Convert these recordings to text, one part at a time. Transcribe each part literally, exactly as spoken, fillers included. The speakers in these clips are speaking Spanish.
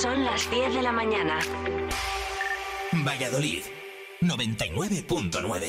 Son las diez de la mañana. Valladolid, noventa y nueve punto nueve.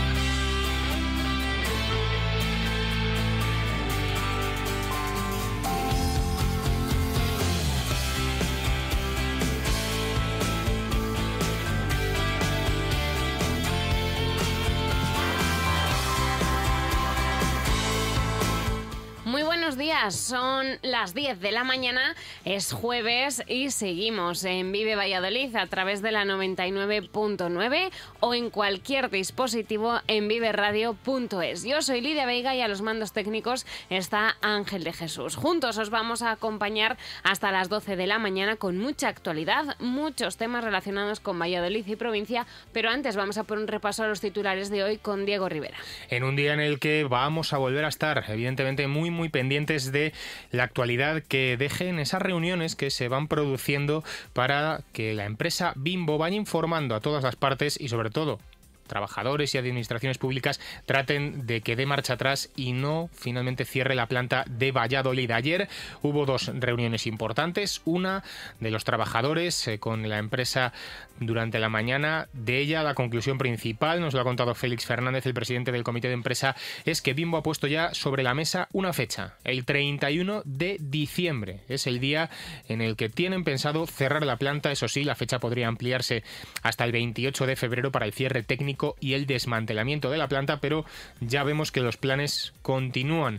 Muy buenos días, son las diez de la mañana, es jueves y seguimos en Vive Valladolid a través de la noventa y nueve punto nueve o en cualquier dispositivo en vive radio punto es. Yo soy Lidia Veiga y a los mandos técnicos está Ángel de Jesús. Juntos os vamos a acompañar hasta las doce de la mañana con mucha actualidad, muchos temas relacionados con Valladolid y provincia, pero antes vamos a poner un repaso a los titulares de hoy con Diego Rivera. En un día en el que vamos a volver a estar, evidentemente, muy, muy pendientes de la actualidad que dejen esas reuniones que se van produciendo para que la empresa Bimbo vaya informando a todas las partes y, sobre todo, trabajadores y administraciones públicas traten de que dé marcha atrás y no finalmente cierre la planta de Valladolid. Ayer hubo dos reuniones importantes, una de los trabajadores eh, con la empresa durante la mañana. De ella la conclusión principal, nos lo ha contado Félix Fernández, el presidente del comité de empresa, es que Bimbo ha puesto ya sobre la mesa una fecha, el treinta y uno de diciembre. Es el día en el que tienen pensado cerrar la planta. Eso sí, la fecha podría ampliarse hasta el veintiocho de febrero para el cierre técnico y el desmantelamiento de la planta, pero ya vemos que los planes continúan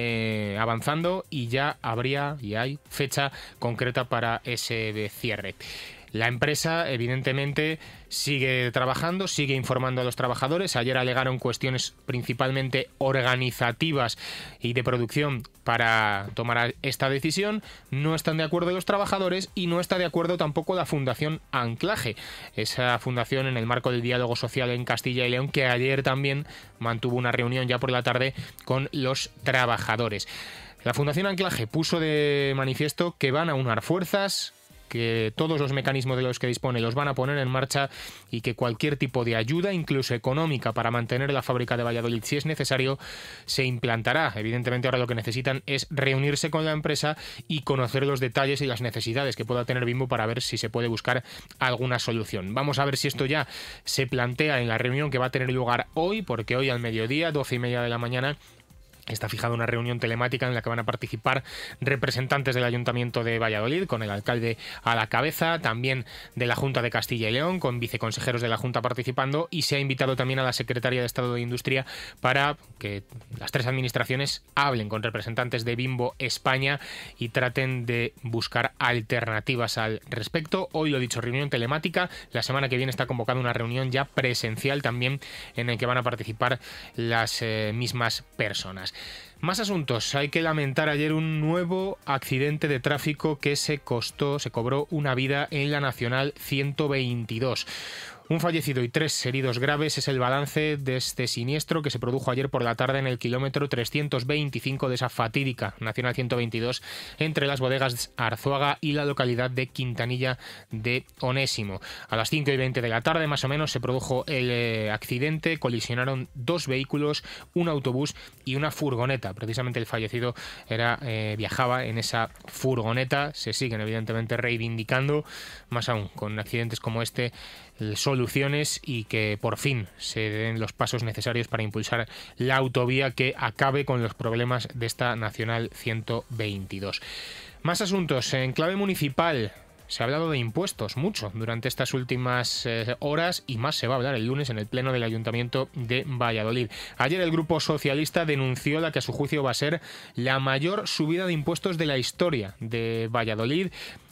eh, avanzando y ya habría y hay fecha concreta para ese cierre. La empresa, evidentemente, sigue trabajando, sigue informando a los trabajadores. Ayer alegaron cuestiones principalmente organizativas y de producción para tomar esta decisión. No están de acuerdo los trabajadores y no está de acuerdo tampoco la Fundación Anclaje, esa fundación en el marco del diálogo social en Castilla y León, que ayer también mantuvo una reunión ya por la tarde con los trabajadores. La Fundación Anclaje puso de manifiesto que van a unar fuerzas, que todos los mecanismos de los que dispone los van a poner en marcha y que cualquier tipo de ayuda, incluso económica, para mantener la fábrica de Valladolid, si es necesario, se implantará. Evidentemente ahora lo que necesitan es reunirse con la empresa y conocer los detalles y las necesidades que pueda tener Bimbo para ver si se puede buscar alguna solución. Vamos a ver si esto ya se plantea en la reunión que va a tener lugar hoy, porque hoy al mediodía, doce y media de la mañana, está fijada una reunión telemática en la que van a participar representantes del Ayuntamiento de Valladolid, con el alcalde a la cabeza, también de la Junta de Castilla y León, con viceconsejeros de la Junta participando, y se ha invitado también a la Secretaria de Estado de Industria para que las tres administraciones hablen con representantes de Bimbo España y traten de buscar alternativas al respecto. Hoy, lo dicho, reunión telemática. La semana que viene está convocada una reunión ya presencial también en la que van a participar las eh, mismas personas. Más asuntos. Hay que lamentar ayer un nuevo accidente de tráfico que se costó, se cobró una vida en la Nacional ciento veintidós. Un fallecido y tres heridos graves es el balance de este siniestro que se produjo ayer por la tarde en el kilómetro trescientos veinticinco de esa fatídica Nacional ciento veintidós entre las bodegas Arzuaga y la localidad de Quintanilla de Onésimo. A las cinco y veinte de la tarde más o menos se produjo el eh, accidente, colisionaron dos vehículos, un autobús y una furgoneta. Precisamente el fallecido era eh, viajaba en esa furgoneta. Se siguen evidentemente reivindicando, más aún con accidentes como este, soluciones y que por fin se den los pasos necesarios para impulsar la autovía que acabe con los problemas de esta Nacional ciento veintidós. Más asuntos. En clave municipal, se ha hablado de impuestos mucho durante estas últimas eh, horas y más se va a hablar el lunes en el Pleno del Ayuntamiento de Valladolid. Ayer el Grupo Socialista denunció la que a su juicio va a ser la mayor subida de impuestos de la historia de Valladolid.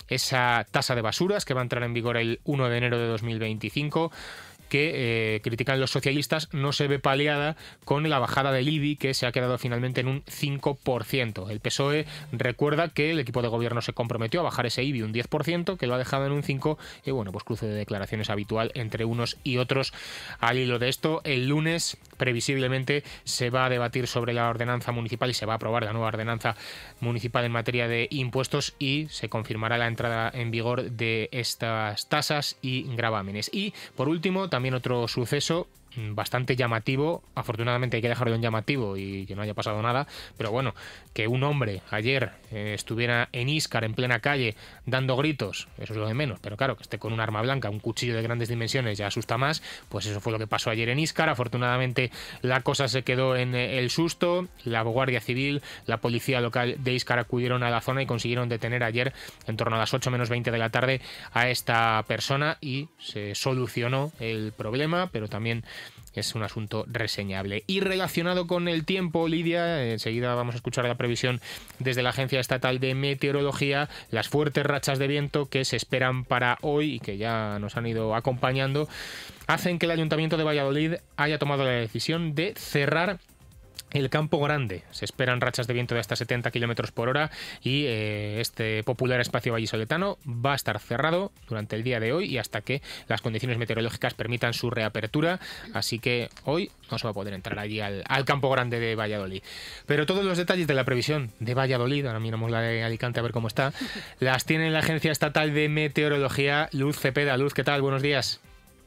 Esa tasa de basuras que va a entrar en vigor el uno de enero de dos mil veinticinco, que eh, critican los socialistas, no se ve paliada con la bajada del I B I, que se ha quedado finalmente en un cinco por ciento. El P S O E recuerda que el equipo de gobierno se comprometió a bajar ese I B I un diez por ciento, que lo ha dejado en un cinco por ciento, y bueno, pues cruce de declaraciones habitual entre unos y otros. Al hilo de esto, el lunes previsiblemente se va a debatir sobre la ordenanza municipal y se va a aprobar la nueva ordenanza municipal en materia de impuestos y se confirmará la entrada en vigor de estas tasas y gravámenes. Y por último, también otro suceso bastante llamativo. Afortunadamente hay que dejarlo en llamativo y que no haya pasado nada, pero bueno, que un hombre ayer eh, estuviera en Íscar, en plena calle, dando gritos, eso es lo de menos, pero claro, que esté con un arma blanca, un cuchillo de grandes dimensiones ya asusta más. Pues eso fue lo que pasó ayer en Íscar. Afortunadamente la cosa se quedó en el susto. La Guardia Civil, la policía local de Íscar acudieron a la zona y consiguieron detener ayer en torno a las ocho menos veinte de la tarde a esta persona y se solucionó el problema, pero también es un asunto reseñable. Y relacionado con el tiempo, Lidia, enseguida vamos a escuchar la previsión desde la Agencia Estatal de Meteorología, las fuertes rachas de viento que se esperan para hoy y que ya nos han ido acompañando, hacen que el Ayuntamiento de Valladolid haya tomado la decisión de cerrar el Campo Grande. Se esperan rachas de viento de hasta setenta kilómetros por hora y eh, este popular espacio vallisoletano va a estar cerrado durante el día de hoy y hasta que las condiciones meteorológicas permitan su reapertura. Así que hoy no se va a poder entrar allí al, al Campo Grande de Valladolid. Pero todos los detalles de la previsión de Valladolid, ahora miramos la de Alicante a ver cómo está, las tiene la Agencia Estatal de Meteorología. Luz Cepeda. Luz, ¿qué tal? Buenos días.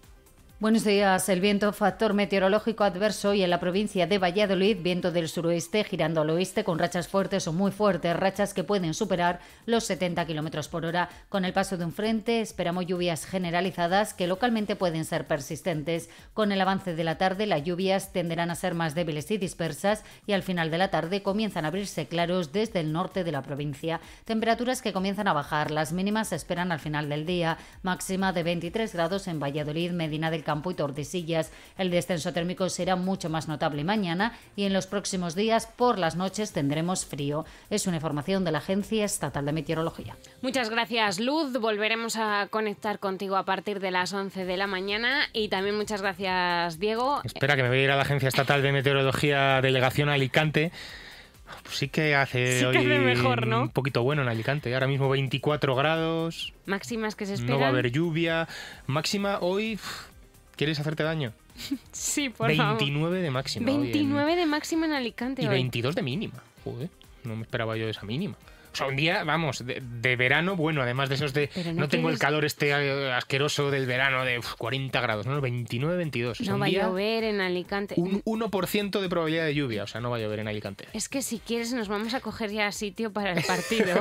Buenos días. El viento, factor meteorológico adverso y en la provincia de Valladolid, viento del suroeste girando al oeste con rachas fuertes o muy fuertes, rachas que pueden superar los setenta kilómetros por hora. Con el paso de un frente esperamos lluvias generalizadas que localmente pueden ser persistentes. Con el avance de la tarde las lluvias tenderán a ser más débiles y dispersas y al final de la tarde comienzan a abrirse claros desde el norte de la provincia. Temperaturas que comienzan a bajar. Las mínimas se esperan al final del día. Máxima de veintitrés grados en Valladolid, Medina del Campo y Tordesillas. El descenso térmico será mucho más notable mañana y en los próximos días por las noches tendremos frío. Es una información de la Agencia Estatal de Meteorología. Muchas gracias, Luz. Volveremos a conectar contigo a partir de las once de la mañana y también muchas gracias, Diego. Espera, que me voy a ir a la Agencia Estatal de Meteorología, delegación Alicante. Pues sí que hace sí que hoy hace mejor, ¿no? Un poquito bueno en Alicante. Ahora mismo veinticuatro grados. Máximas que se esperan. No va a haber lluvia. Máxima hoy... ¿Quieres hacerte daño? Sí, por veintinueve favor. De máxima. veintinueve hoy en... de máxima en Alicante y hoy. veintidós de mínima. Joder, no me esperaba yo esa mínima. O sea, un día, vamos, de, de verano, bueno, además de esos de... Pero No, no tengo tienes- el calor este eh, asqueroso del verano de uf, cuarenta grados, no, veintinueve, veintidós. O sea, No un va a día, llover en Alicante. un uno por ciento de probabilidad de lluvia, o sea, no va a llover en Alicante. Es que si quieres nos vamos a coger ya sitio para el partido.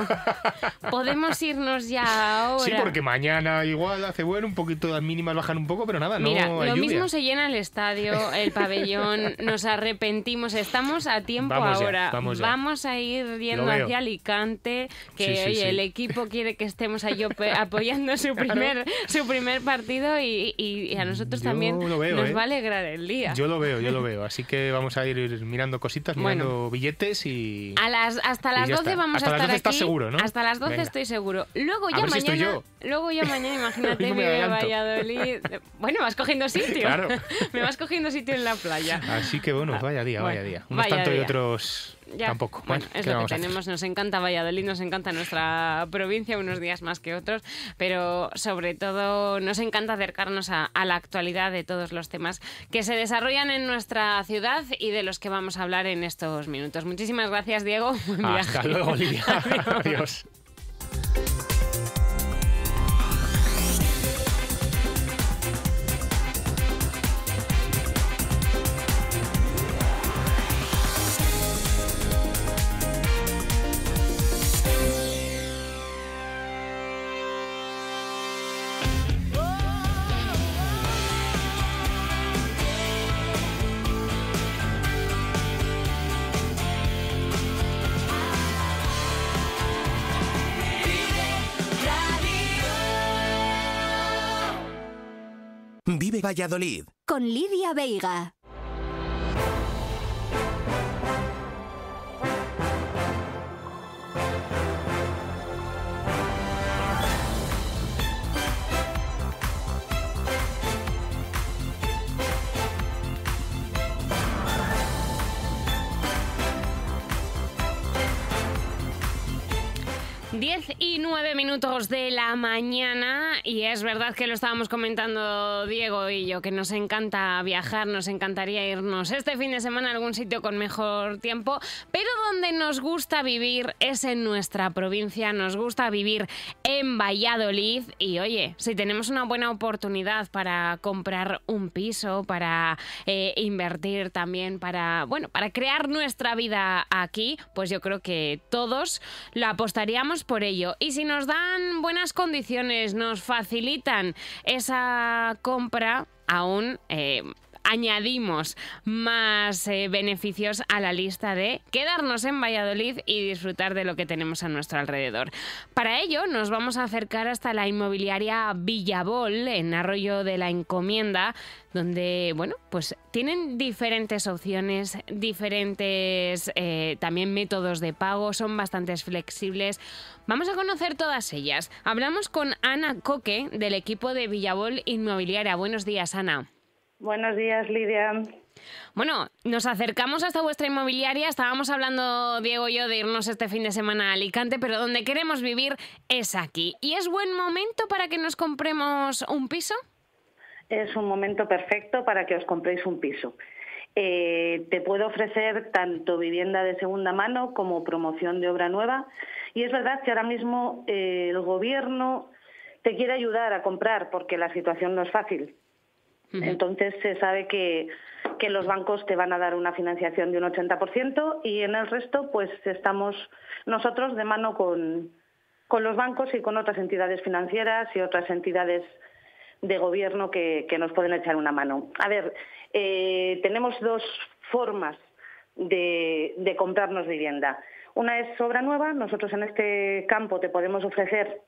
Podemos irnos ya ahora. Sí, porque mañana igual hace bueno, un poquito, las mínimas bajan un poco, pero nada, Mira, no hay lo lluvia. mismo se llena el estadio, el pabellón, nos arrepentimos, estamos a tiempo Vamos ya, ahora. vamos ya. a ir yendo Lo veo. hacia Alicante, que Sí, sí, oye, sí. el equipo quiere que estemos ahí op- apoyando su Claro. primer su primer partido y, y- y a nosotros Yo también lo veo, nos ¿eh? va a alegrar el día. Yo lo veo, yo lo veo. Así que vamos a ir mirando cositas, Bueno. mirando billetes y... A las, hasta Y las ya doce está. vamos Hasta a las estar doce estás aquí. seguro, ¿no? Hasta las doce Venga. estoy seguro. Luego A ya ver si estoy mañana, yo. luego ya mañana, imagínate, Mismo me vive adelanto. Valladolid. Bueno, vas cogiendo sitio. Claro. Me vas cogiendo sitio en la playa. Así que bueno, vaya día, Bueno, vaya día. Unos vaya tanto y día. otros Ya, tampoco. Bueno, ¿qué es le lo vamos que a hacer? tenemos. Nos encanta Valladolid, nos encanta nuestra provincia, unos días más que otros, pero sobre todo nos encanta acercarnos a, a la actualidad de todos los temas que se desarrollan en nuestra ciudad y de los que vamos a hablar en estos minutos. Muchísimas gracias, Diego. Buen Hasta viaje. luego, Lidia. Adiós. Adiós. Vive Valladolid. Con Lidia Veiga. diez y nueve minutos de la mañana y es verdad que lo estábamos comentando Diego y yo, que nos encanta viajar, nos encantaría irnos este fin de semana a algún sitio con mejor tiempo, pero donde nos gusta vivir es en nuestra provincia, nos gusta vivir en Valladolid y oye, si tenemos una buena oportunidad para comprar un piso, para eh, invertir también, para, bueno, para crear nuestra vida aquí, pues yo creo que todos lo apostaríamos por ello. Y si nos dan buenas condiciones, nos facilitan esa compra, aún eh, añadimos más eh, beneficios a la lista de quedarnos en Valladolid y disfrutar de lo que tenemos a nuestro alrededor. Para ello nos vamos a acercar hasta la inmobiliaria Villabol, en Arroyo de la Encomienda, donde, bueno, pues tienen diferentes opciones, diferentes eh, también métodos de pago, son bastante flexibles. Vamos a conocer todas ellas. Hablamos con Ana Coque, del equipo de Villabol Inmobiliaria. Buenos días, Ana. Buenos días, Lidia. Bueno, nos acercamos hasta vuestra inmobiliaria. Estábamos hablando, Diego y yo, de irnos este fin de semana a Alicante, pero donde queremos vivir es aquí. ¿Y es buen momento para que nos compremos un piso? Es un momento perfecto para que os compréis un piso. Eh, te puedo ofrecer tanto vivienda de segunda mano como promoción de obra nueva. Y es verdad que ahora mismo eh, el gobierno te quiere ayudar a comprar porque la situación no es fácil. Uh-huh. Entonces se sabe que, que los bancos te van a dar una financiación de un ochenta por ciento y en el resto pues estamos nosotros de mano con, con los bancos y con otras entidades financieras y otras entidades de gobierno que, que nos pueden echar una mano. A ver, eh, tenemos dos formas de, de comprarnos vivienda. Una es obra nueva. Nosotros en este campo te podemos ofrecer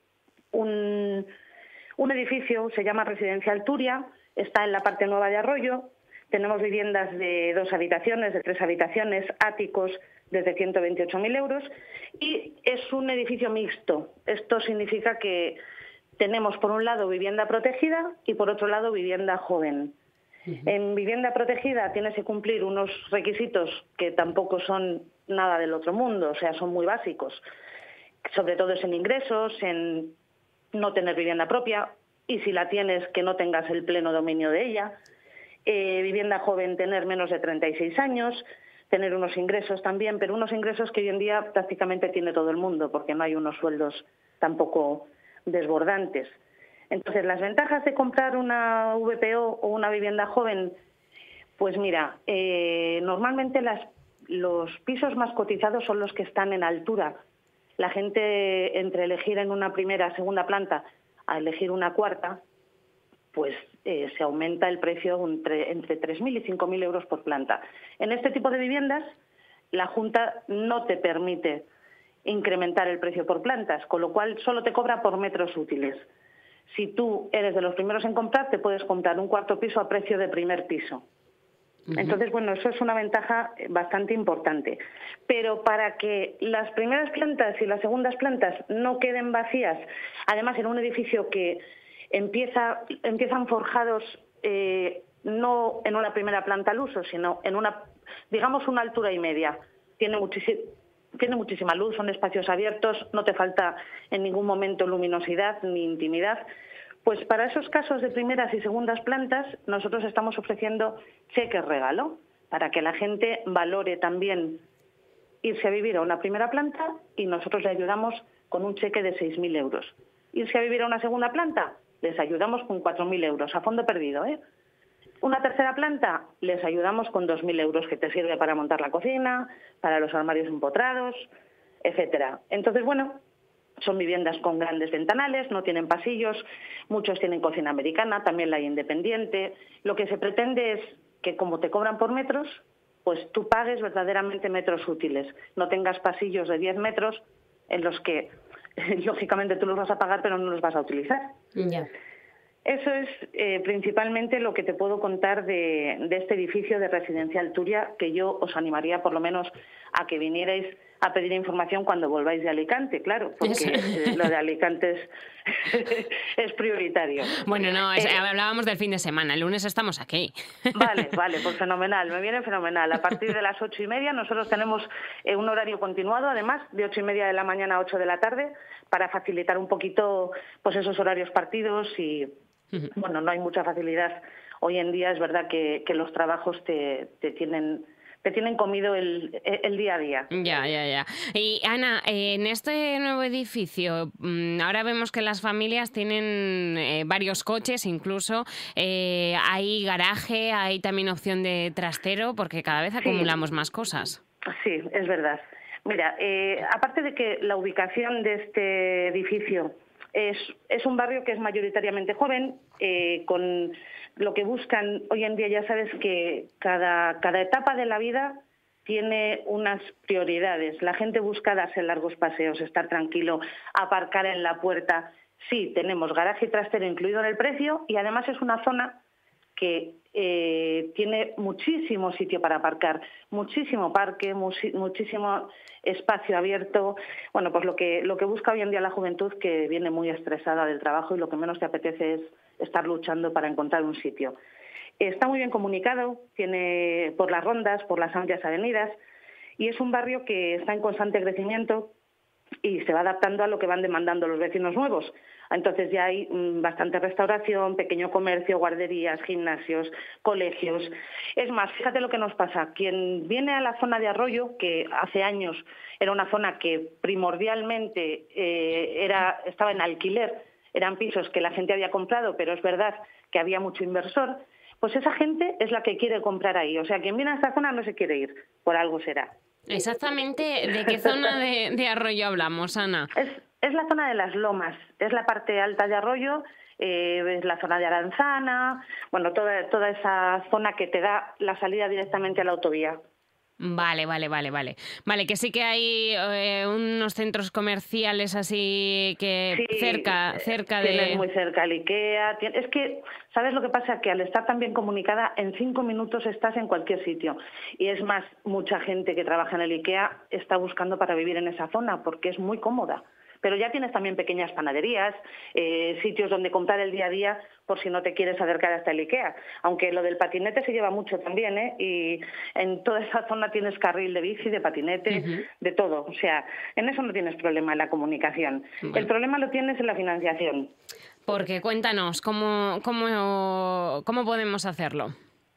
un, un edificio, se llama Residencial Turia, está en la parte nueva de Arroyo. Tenemos viviendas de dos habitaciones, de tres habitaciones, áticos desde ciento veintiocho mil euros y es un edificio mixto. Esto significa que tenemos por un lado vivienda protegida y por otro lado vivienda joven. Uh-huh. En vivienda protegida tienes que cumplir unos requisitos que tampoco son nada del otro mundo, o sea, son muy básicos. Sobre todo es en ingresos, en no tener vivienda propia y si la tienes que no tengas el pleno dominio de ella. Eh, vivienda joven, tener menos de treinta y seis años, tener unos ingresos también, pero unos ingresos que hoy en día prácticamente tiene todo el mundo porque no hay unos sueldos tampoco desbordantes. Entonces, las ventajas de comprar una V P O o una vivienda joven, pues mira, eh, normalmente las, los pisos más cotizados son los que están en altura. La gente, entre elegir en una primera, segunda planta, a elegir una cuarta, pues eh, se aumenta el precio entre, entre tres mil y cinco mil euros por planta. En este tipo de viviendas, la Junta no te permite incrementar el precio por plantas, con lo cual solo te cobra por metros útiles. Si tú eres de los primeros en comprar, te puedes comprar un cuarto piso a precio de primer piso. Uh-huh. Entonces, bueno, eso es una ventaja bastante importante. Pero para que las primeras plantas y las segundas plantas no queden vacías, además en un edificio que empieza, empiezan forjados eh, no en una primera planta al uso, sino en una, digamos, una altura y media. Tiene muchísimo... Tiene muchísima luz, son espacios abiertos, no te falta en ningún momento luminosidad ni intimidad. Pues para esos casos de primeras y segundas plantas, nosotros estamos ofreciendo cheques regalo para que la gente valore también irse a vivir a una primera planta y nosotros le ayudamos con un cheque de seis mil euros. Irse a vivir a una segunda planta, les ayudamos con cuatro mil euros, a fondo perdido, ¿eh? Una tercera planta, les ayudamos con dos mil euros, que te sirve para montar la cocina, para los armarios empotrados, etcétera. Entonces, bueno, son viviendas con grandes ventanales, no tienen pasillos, muchos tienen cocina americana, también la hay independiente. Lo que se pretende es que, como te cobran por metros, pues tú pagues verdaderamente metros útiles. No tengas pasillos de diez metros en los que, lógicamente, tú los vas a pagar, pero no los vas a utilizar. Ya. Yeah. Eso es eh, principalmente lo que te puedo contar de, de este edificio de Residencial Turia, que yo os animaría por lo menos a que vinierais a pedir información cuando volváis de Alicante, claro, porque eh, lo de Alicante es, es prioritario. Bueno, no, es, Eh, hablábamos del fin de semana, el lunes estamos aquí. Vale, vale, pues fenomenal, me viene fenomenal. A partir de las ocho y media nosotros tenemos eh, un horario continuado, además, de ocho y media de la mañana a ocho de la tarde, para facilitar un poquito pues esos horarios partidos y, uh-huh. bueno, no hay mucha facilidad. Hoy en día es verdad que, que los trabajos te, te tienen... te tienen comido el, el día a día. Ya, ya, ya. Y Ana, en este nuevo edificio, ahora vemos que las familias tienen eh, varios coches, incluso eh, hay garaje, hay también opción de trastero, porque cada vez acumulamos sí. más cosas. Sí, es verdad. Mira, eh, aparte de que la ubicación de este edificio es, es un barrio que es mayoritariamente joven, eh, con... lo que buscan hoy en día, ya sabes que cada, cada etapa de la vida tiene unas prioridades. La gente busca darse largos paseos, estar tranquilo, aparcar en la puerta. Sí, tenemos garaje y trastero incluido en el precio y además es una zona que eh, tiene muchísimo sitio para aparcar, muchísimo parque, musi- muchísimo espacio abierto. Bueno, pues lo que, lo que busca hoy en día la juventud, que viene muy estresada del trabajo y lo que menos te apetece es estar luchando para encontrar un sitio. Está muy bien comunicado, tiene por las rondas, por las amplias avenidas, y es un barrio que está en constante crecimiento y se va adaptando a lo que van demandando los vecinos nuevos. Entonces ya hay mmm, bastante restauración, pequeño comercio, guarderías, gimnasios, colegios. Es más, fíjate lo que nos pasa. Quien viene a la zona de Arroyo, que hace años era una zona que primordialmente eh, era, estaba en alquiler, eran pisos que la gente había comprado, pero es verdad que había mucho inversor, pues esa gente es la que quiere comprar ahí. O sea, quien viene a esta zona no se quiere ir, por algo será. Exactamente, ¿de qué zona de, de Arroyo hablamos, Ana? Es, es la zona de las Lomas, es la parte alta de Arroyo, eh, es la zona de Aranzana, bueno, toda, toda esa zona que te da la salida directamente a la autovía. Vale, vale, vale, vale. Vale, que sí que hay eh, unos centros comerciales así que sí, cerca, cerca de... Tienes muy cerca el IKEA. Es que, ¿sabes lo que pasa? Que al estar tan bien comunicada, en cinco minutos estás en cualquier sitio. Y es más, mucha gente que trabaja en el IKEA está buscando para vivir en esa zona porque es muy cómoda. Pero ya tienes también pequeñas panaderías, eh, sitios donde comprar el día a día por si no te quieres acercar hasta el IKEA. Aunque lo del patinete se lleva mucho también, ¿eh? Y en toda esa zona tienes carril de bici, de patinete, uh-huh. de todo. O sea, en eso no tienes problema en la comunicación. Bueno. El problema lo tienes en la financiación. Porque cuéntanos, ¿cómo, cómo, cómo podemos hacerlo?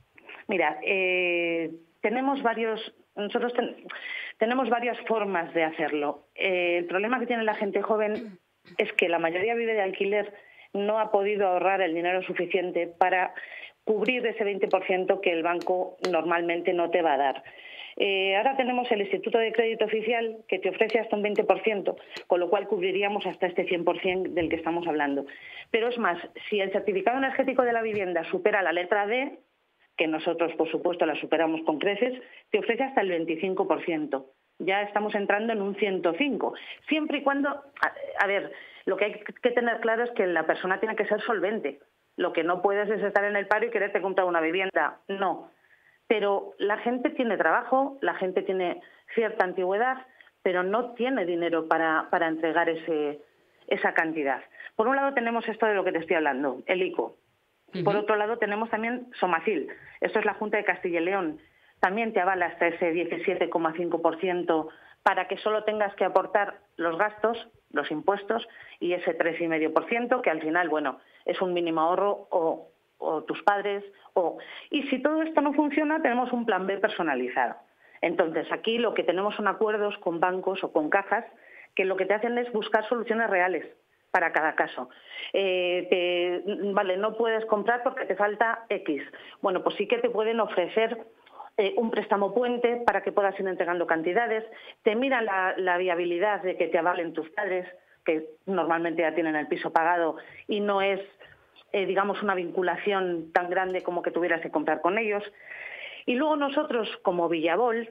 Mira, eh, tenemos varios... Nosotros ten, tenemos varias formas de hacerlo. Eh, el problema que tiene la gente joven es que la mayoría vive de alquiler, no ha podido ahorrar el dinero suficiente para cubrir ese veinte por ciento que el banco normalmente no te va a dar. Eh, ahora tenemos el Instituto de Crédito Oficial que te ofrece hasta un veinte por ciento, con lo cual cubriríamos hasta este cien por ciento del que estamos hablando. Pero es más, si el certificado energético de la vivienda supera la letra D, que nosotros, por supuesto, la superamos con creces, te ofrece hasta el veinticinco por ciento. Ya estamos entrando en un ciento cinco. Siempre y cuando... A, a ver, lo que hay que tener claro es que la persona tiene que ser solvente. Lo que no puedes es estar en el paro y quererte comprar una vivienda. No. Pero la gente tiene trabajo, la gente tiene cierta antigüedad, pero no tiene dinero para, para entregar ese, esa cantidad. Por un lado tenemos esto de lo que te estoy hablando, el ICO. Uh-huh. Por otro lado tenemos también Somacil, esto es la Junta de Castilla y León, también te avala hasta ese diecisiete coma cinco por ciento para que solo tengas que aportar los gastos, los impuestos y ese tres coma cinco por ciento que al final, bueno, es un mínimo ahorro o, o tus padres. o Y si todo esto no funciona, tenemos un plan B personalizado. Entonces aquí lo que tenemos son acuerdos con bancos o con cajas que lo que te hacen es buscar soluciones reales para cada caso. Eh, te, vale, no puedes comprar porque te falta X. Bueno, pues sí que te pueden ofrecer eh, un préstamo puente para que puedas ir entregando cantidades. Te miran la, la viabilidad de que te avalen tus padres, que normalmente ya tienen el piso pagado y no es, eh, digamos, una vinculación tan grande como que tuvieras que comprar con ellos. Y luego nosotros, como Villabol,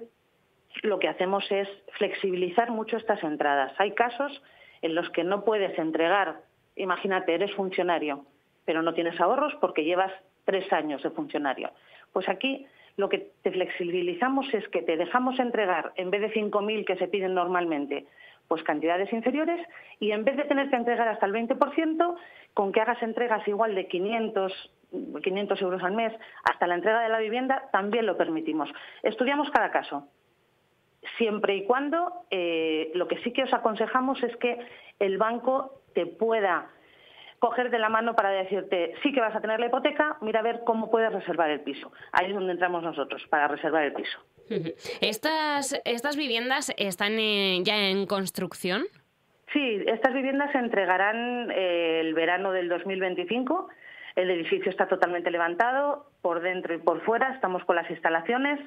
lo que hacemos es flexibilizar mucho estas entradas. Hay casos en los que no puedes entregar, imagínate, eres funcionario, pero no tienes ahorros porque llevas tres años de funcionario. Pues aquí lo que te flexibilizamos es que te dejamos entregar, en vez de cinco mil que se piden normalmente, pues cantidades inferiores, y en vez de tener que entregar hasta el veinte por ciento, con que hagas entregas igual de quinientos euros al mes hasta la entrega de la vivienda, también lo permitimos. Estudiamos cada caso, siempre y cuando eh, lo que sí que os aconsejamos es que el banco te pueda coger de la mano para decirte sí que vas a tener la hipoteca, mira a ver cómo puedes reservar el piso. Ahí es donde entramos nosotros, para reservar el piso. ¿Estas, estas viviendas están eh, ya en construcción? Sí, estas viviendas se entregarán eh, el verano del dos mil veinticinco. El edificio está totalmente levantado, por dentro y por fuera, estamos con las instalaciones.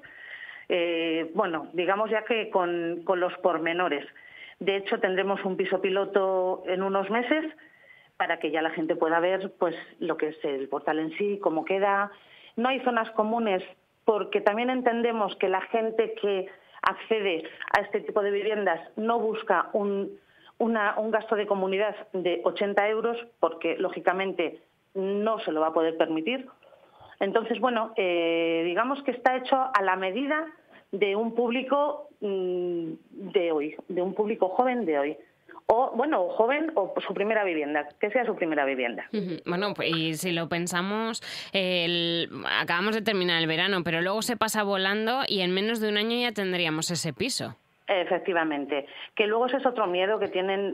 Eh, bueno, digamos ya que con, con los pormenores. De hecho, tendremos un piso piloto en unos meses para que ya la gente pueda ver pues lo que es el portal en sí, cómo queda. No hay zonas comunes porque también entendemos que la gente que accede a este tipo de viviendas no busca un, una, un gasto de comunidad de ochenta euros porque, lógicamente, no se lo va a poder permitir. Entonces, bueno, eh, digamos que está hecho a la medida de un público mmm, de hoy, de un público joven de hoy. O, bueno, joven o su primera vivienda, que sea su primera vivienda. Bueno, pues y si lo pensamos, el, acabamos de terminar el verano, pero luego se pasa volando y en menos de un año ya tendríamos ese piso. Efectivamente. Que luego ese es otro miedo que tienen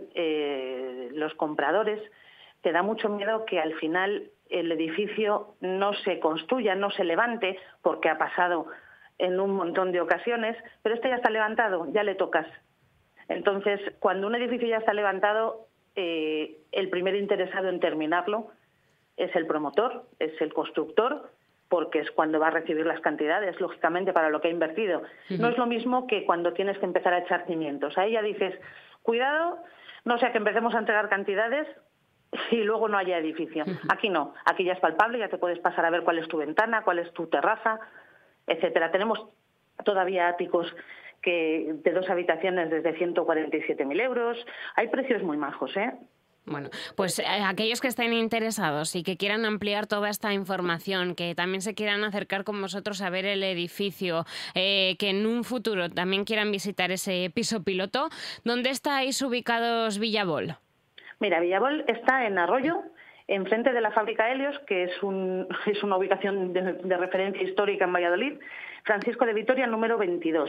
eh, los compradores. Te da mucho miedo que al final el edificio no se construya, no se levante, porque ha pasado en un montón de ocasiones, pero este ya está levantado, ya le tocas. Entonces, cuando un edificio ya está levantado, eh, el primer interesado en terminarlo es el promotor, es el constructor, porque es cuando va a recibir las cantidades, lógicamente, para lo que ha invertido. Uh-huh. No es lo mismo que cuando tienes que empezar a echar cimientos. Ahí ya dices, cuidado, no sea que empecemos a entregar cantidades y luego no haya edificio. Uh-huh. Aquí no, aquí ya es palpable, ya te puedes pasar a ver cuál es tu ventana, cuál es tu terraza, etcétera. Tenemos todavía áticos que de dos habitaciones desde ciento cuarenta y siete mil euros. Hay precios muy majos, ¿eh? Bueno, pues eh, aquellos que estén interesados y que quieran ampliar toda esta información, que también se quieran acercar con vosotros a ver el edificio, eh, que en un futuro también quieran visitar ese piso piloto, ¿dónde estáis ubicados Villabol? Mira, Villabol está en Arroyo, enfrente de la fábrica Helios, que es, un, es una ubicación de, de referencia histórica en Valladolid, Francisco de Vitoria, número veintidós.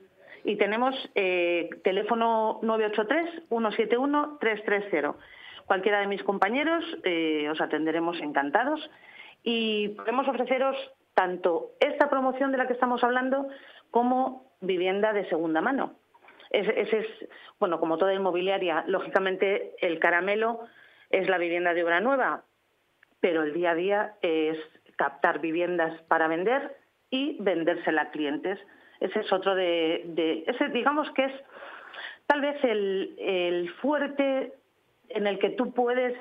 Y tenemos eh, teléfono nueve ocho tres, uno siete uno, tres tres cero. Cualquiera de mis compañeros eh, os atenderemos encantados y podemos ofreceros tanto esta promoción de la que estamos hablando como vivienda de segunda mano. Ese, ese es, bueno, como toda inmobiliaria, lógicamente el caramelo es la vivienda de obra nueva, pero el día a día es captar viviendas para vender y vendérsela a clientes. Ese es otro de, de ese digamos que es tal vez el, el fuerte en el que tú puedes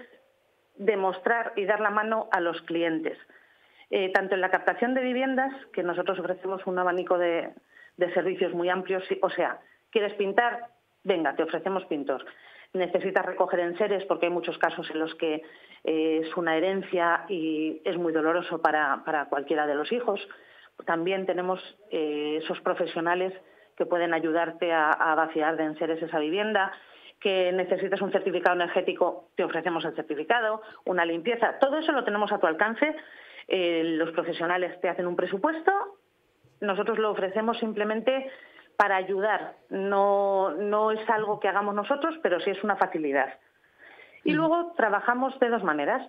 demostrar y dar la mano a los clientes. Eh, tanto en la captación de viviendas, que nosotros ofrecemos un abanico de, de servicios muy amplios, o sea, ¿quieres pintar? Venga, te ofrecemos pintor. Necesitas recoger enseres porque hay muchos casos en los que eh, es una herencia y es muy doloroso para, para cualquiera de los hijos. También tenemos eh, esos profesionales que pueden ayudarte a, a vaciar de enseres esa vivienda, que necesitas un certificado energético, te ofrecemos el certificado, una limpieza, todo eso lo tenemos a tu alcance. Eh, los profesionales te hacen un presupuesto, nosotros lo ofrecemos simplemente para ayudar, no, no es algo que hagamos nosotros, pero sí es una facilidad. Y luego trabajamos de dos maneras,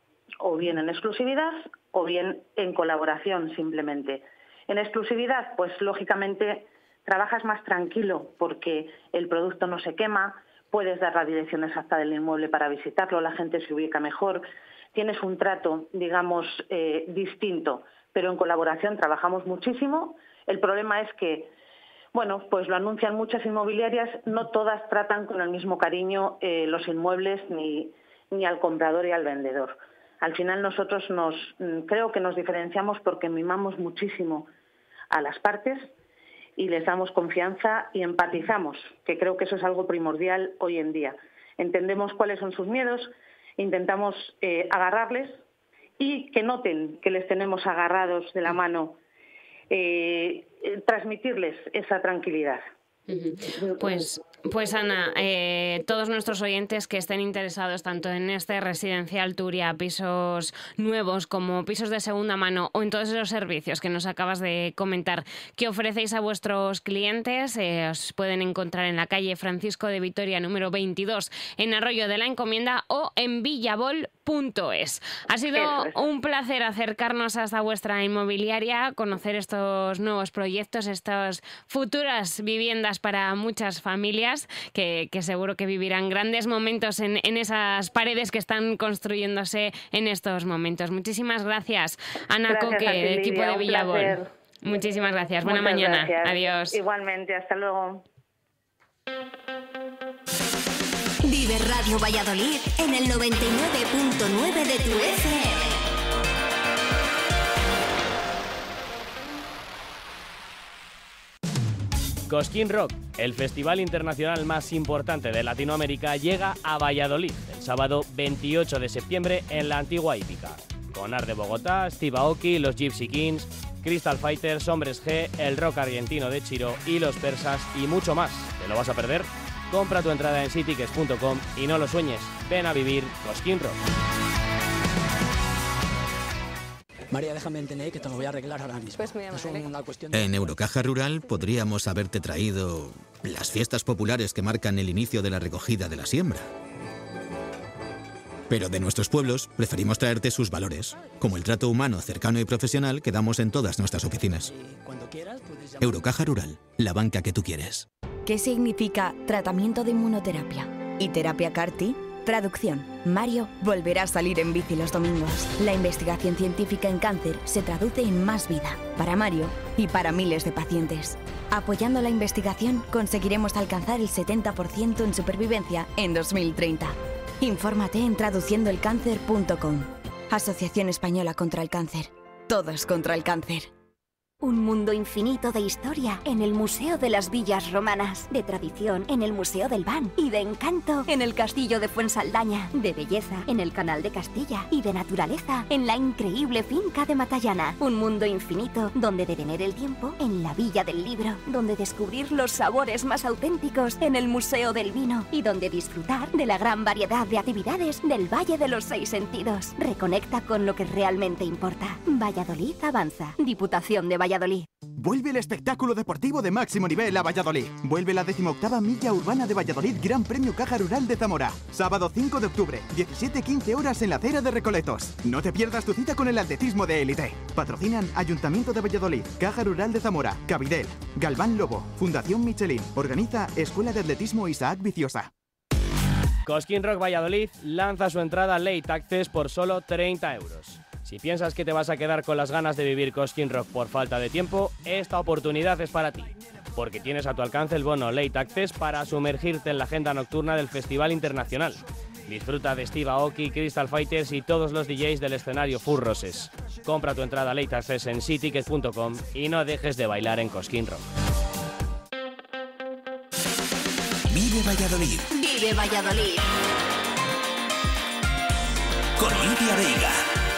o bien en exclusividad o bien en colaboración simplemente. En exclusividad, pues lógicamente trabajas más tranquilo porque el producto no se quema, puedes dar la dirección exacta del inmueble para visitarlo, la gente se ubica mejor, tienes un trato, digamos, eh, distinto, pero en colaboración trabajamos muchísimo. El problema es que, bueno, pues lo anuncian muchas inmobiliarias, no todas tratan con el mismo cariño eh, los inmuebles ni, ni al comprador y al vendedor. Al final nosotros nos creo que nos diferenciamos porque mimamos muchísimo a las partes y les damos confianza y empatizamos, que creo que eso es algo primordial hoy en día. Entendemos cuáles son sus miedos, intentamos eh, agarrarles y que noten que les tenemos agarrados de la mano eh, transmitirles esa tranquilidad. Pues, pues Ana, eh, todos nuestros oyentes que estén interesados tanto en este residencial Turia, pisos nuevos como pisos de segunda mano o en todos esos servicios que nos acabas de comentar que ofrecéis a vuestros clientes, eh, os pueden encontrar en la calle Francisco de Vitoria número veintidós en Arroyo de la Encomienda o en villavol punto es. Ha sido un placer acercarnos hasta vuestra inmobiliaria, conocer estos nuevos proyectos, estas futuras viviendas para muchas familias que, que seguro que vivirán grandes momentos en, en esas paredes que están construyéndose en estos momentos. Muchísimas gracias, Ana Gracias Coque, a ti, del equipo Lidia, de un Villavol. placer. Muchísimas gracias. Buena Muchas mañana. gracias. Adiós. Igualmente, hasta luego. Vive Radio Valladolid en el noventa y nueve punto nueve de tu F M. Cosquín Rock, el festival internacional más importante de Latinoamérica, llega a Valladolid el sábado veintiocho de septiembre en la Antigua Hípica. Con Art de Bogotá, Steve Aoki, los Gypsy Kings, Crystal Fighters, Hombres G, el rock argentino de Chiro y los persas y mucho más. ¿Te lo vas a perder? Compra tu entrada en sitickets punto com y no lo sueñes. Ven a vivir Cosquín Rock. María, déjame entender que te lo voy a arreglar ahora mismo. Pues muy amable. Es una cuestión de... En Eurocaja Rural podríamos haberte traído las fiestas populares que marcan el inicio de la recogida de la siembra. Pero de nuestros pueblos preferimos traerte sus valores, como el trato humano, cercano y profesional que damos en todas nuestras oficinas. Eurocaja Rural, la banca que tú quieres. ¿Qué significa tratamiento de inmunoterapia? ¿Y terapia C A R T? Traducción. Mario volverá a salir en bici los domingos. La investigación científica en cáncer se traduce en más vida para Mario y para miles de pacientes. Apoyando la investigación conseguiremos alcanzar el setenta por ciento en supervivencia en dos mil treinta. Infórmate en traduciendo el cáncer punto com. Asociación Española contra el Cáncer. Todos contra el cáncer. Un mundo infinito de historia en el Museo de las Villas Romanas, de tradición en el Museo del Ban y de encanto en el Castillo de Fuensaldaña, de belleza en el Canal de Castilla y de naturaleza en la increíble finca de Matallana. Un mundo infinito donde detener el tiempo en la Villa del Libro, donde descubrir los sabores más auténticos en el Museo del Vino y donde disfrutar de la gran variedad de actividades del Valle de los Seis Sentidos. Reconecta con lo que realmente importa. Valladolid avanza. Diputación de Valladolid. Valladolid. Vuelve el espectáculo deportivo de máximo nivel a Valladolid. Vuelve la decimoctava Milla Urbana de Valladolid Gran Premio Caja Rural de Zamora. Sábado cinco de octubre, diecisiete quince horas en la acera de Recoletos. No te pierdas tu cita con el atletismo de élite. Patrocinan Ayuntamiento de Valladolid, Caja Rural de Zamora, Cabidel, Galván Lobo, Fundación Michelin. Organiza Escuela de Atletismo Isaac Viciosa. Cosquín Rock Valladolid lanza su entrada Late Access por solo treinta euros. Si piensas que te vas a quedar con las ganas de vivir Cosquín Rock por falta de tiempo, esta oportunidad es para ti, porque tienes a tu alcance el bono Late Access para sumergirte en la agenda nocturna del Festival Internacional. Disfruta de Steve Aoki, Crystal Fighters y todos los D Js del escenario Full Roses. Compra tu entrada Late Access en sitickets punto com y no dejes de bailar en Cosquín Rock. Vive Valladolid. Vive Valladolid. Con Lidia Veiga.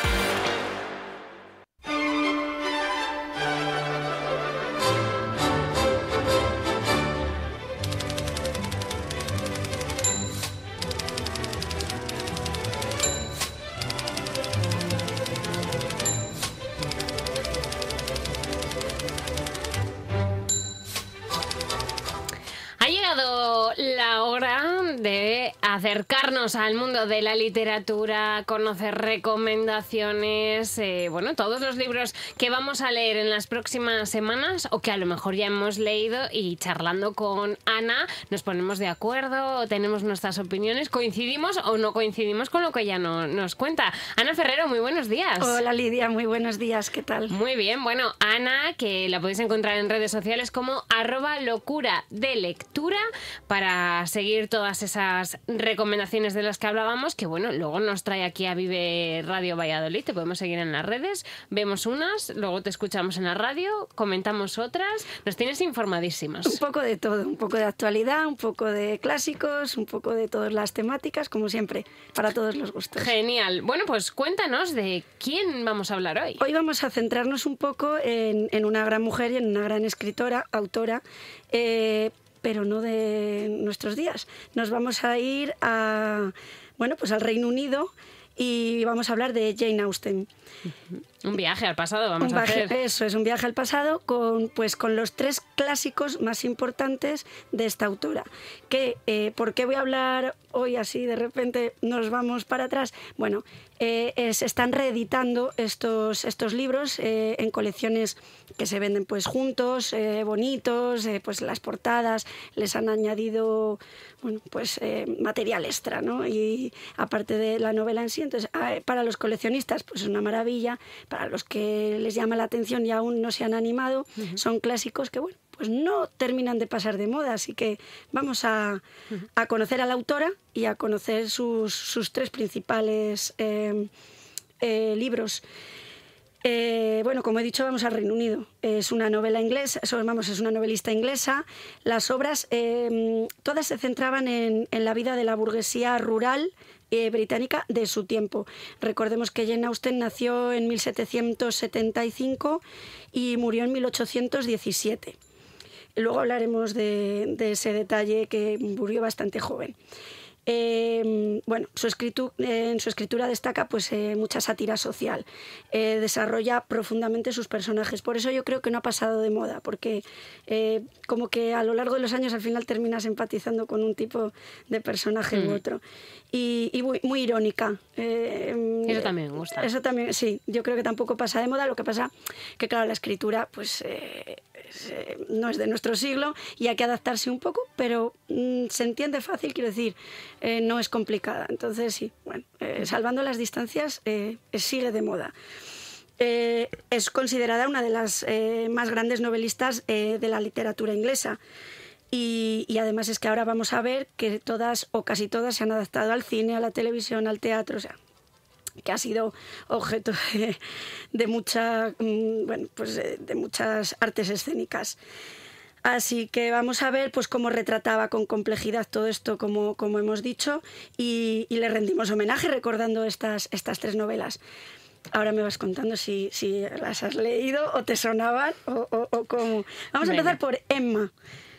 La hora de acercarnos al mundo de la literatura, conocer recomendaciones, eh, bueno, todos los libros que vamos a leer en las próximas semanas o que a lo mejor ya hemos leído, y charlando con Ana nos ponemos de acuerdo, tenemos nuestras opiniones, coincidimos o no coincidimos con lo que ella no, nos cuenta. Ana Ferrero, muy buenos días. Hola Lidia, muy buenos días, ¿qué tal? Muy bien, bueno, Ana, que la podéis encontrar en redes sociales como arroba locura de lectura para seguir todas esas esas recomendaciones de las que hablábamos, que bueno, luego nos trae aquí a Vive Radio Valladolid. Te podemos seguir en las redes, vemos unas, luego te escuchamos en la radio, comentamos otras, nos tienes informadísimos. Un poco de todo, un poco de actualidad, un poco de clásicos, un poco de todas las temáticas, como siempre, para todos los gustos. Genial. Bueno, pues cuéntanos de quién vamos a hablar hoy. Hoy vamos a centrarnos un poco en, en una gran mujer y en una gran escritora, autora, eh, pero no de nuestros días. Nos vamos a ir a, bueno, pues al Reino Unido y vamos a hablar de Jane Austen. Un viaje al pasado vamos un a viaje, hacer. Eso, es un viaje al pasado con, pues, con los tres clásicos más importantes de esta autora. Que, eh, ¿por qué voy a hablar hoy así de repente nos vamos para atrás? Bueno, eh, eh, se están reeditando estos, estos libros eh, en colecciones que se venden pues juntos, eh, bonitos, eh, pues las portadas les han añadido bueno, pues, eh, material extra, ¿no? Y aparte de la novela en sí, entonces eh, para los coleccionistas pues es una maravilla, para los que les llama la atención y aún no se han animado, uh-huh. son clásicos que bueno, pues no terminan de pasar de moda, así que vamos a, a conocer a la autora y a conocer sus, sus tres principales eh, eh, libros. Eh, bueno, como he dicho, vamos al Reino Unido. Es una novela inglesa, vamos, es una novelista inglesa. Las obras eh, todas se centraban en, en la vida de la burguesía rural eh, británica de su tiempo. Recordemos que Jane Austen nació en mil setecientos setenta y cinco y murió en mil ochocientos diecisiete. Luego hablaremos de, de ese detalle, que murió bastante joven. Eh, bueno, su escritu eh, en su escritura destaca pues, eh, mucha sátira social, eh, desarrolla profundamente sus personajes, por eso yo creo que no ha pasado de moda, porque eh, como que a lo largo de los años al final terminas empatizando con un tipo de personaje mm. u otro, y, y muy, muy irónica. Eh, eso también me gusta. Eso también, sí, yo creo que tampoco pasa de moda, lo que pasa que claro, la escritura pues... Eh, no es de nuestro siglo y hay que adaptarse un poco, pero mmm, se entiende fácil, quiero decir, eh, no es complicada. Entonces, sí, bueno, eh, salvando las distancias, eh, sigue de moda. Eh, es considerada una de las eh, más grandes novelistas eh, de la literatura inglesa. Y, y además es que ahora vamos a ver que todas o casi todas se han adaptado al cine, a la televisión, al teatro, o sea, que ha sido objeto de, de, mucha, bueno, pues de, de muchas artes escénicas. Así que vamos a ver pues, cómo retrataba con complejidad todo esto, como, como hemos dicho, y, y le rendimos homenaje recordando estas, estas tres novelas. Ahora me vas contando si, si las has leído o te sonaban o, o, o cómo. Vamos a empezar Venga. por Emma.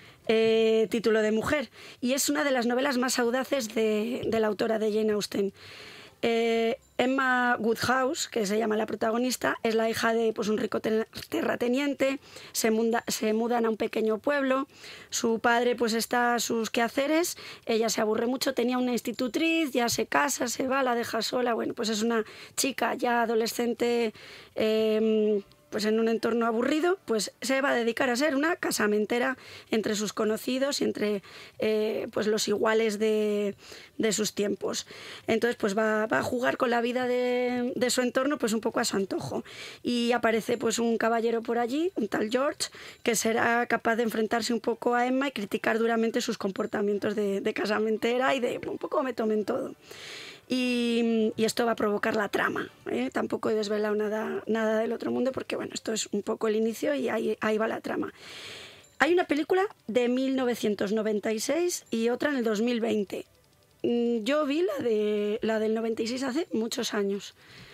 Eh, título de mujer, y es una de las novelas más audaces de, de la autora de Jane Austen. Eh, Emma Woodhouse, que se llama la protagonista, es la hija de pues, un rico terrateniente, se, munda, se mudan a un pequeño pueblo, su padre pues está a sus quehaceres, ella se aburre mucho, tenía una institutriz, ya se casa, se va, la deja sola, bueno, pues es una chica ya adolescente, eh, pues en un entorno aburrido, pues se va a dedicar a ser una casamentera entre sus conocidos y entre eh, pues los iguales de, de sus tiempos. Entonces pues va, va a jugar con la vida de, de su entorno pues un poco a su antojo. Y aparece pues un caballero por allí, un tal George, que será capaz de enfrentarse un poco a Emma y criticar duramente sus comportamientos de, de casamentera y de un poco me tomen todo. Y, y esto va a provocar la trama, ¿eh? Tampoco he desvelado nada, nada del otro mundo porque bueno, esto es un poco el inicio y ahí, ahí va la trama. Hay una película de mil novecientos noventa y seis y otra en el dos mil veinte. Yo vi la, de, la del noventa y seis hace muchos años.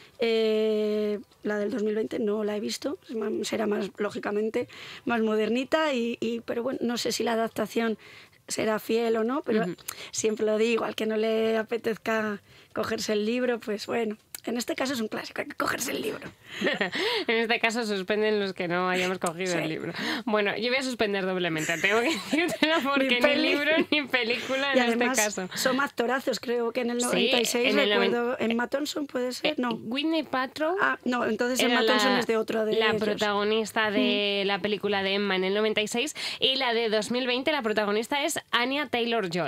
Eh, la del dos mil veinte no la he visto, será más, lógicamente, más modernita, y, y, pero bueno, no sé si la adaptación será fiel o no, pero uh-huh. siempre lo digo, al que no le apetezca cogerse el libro, pues bueno, en este caso es un clásico, hay que cogerse el libro. En este caso suspenden los que no hayamos cogido sí. el libro. Bueno, yo voy a suspender doblemente, tengo que decírtelo porque ni, ni libro ni película en y además, este caso. Son actorazos, creo que en el noventa y seis, sí, en recuerdo, el... Emma Thompson puede ser, no. Gwyneth Paltrow. Ah, no, entonces Emma Thompson es de otro de la ellos. protagonista de mm. la película de Emma en el noventa y seis, y la de dos mil veinte, la protagonista es Anya Taylor-Joy.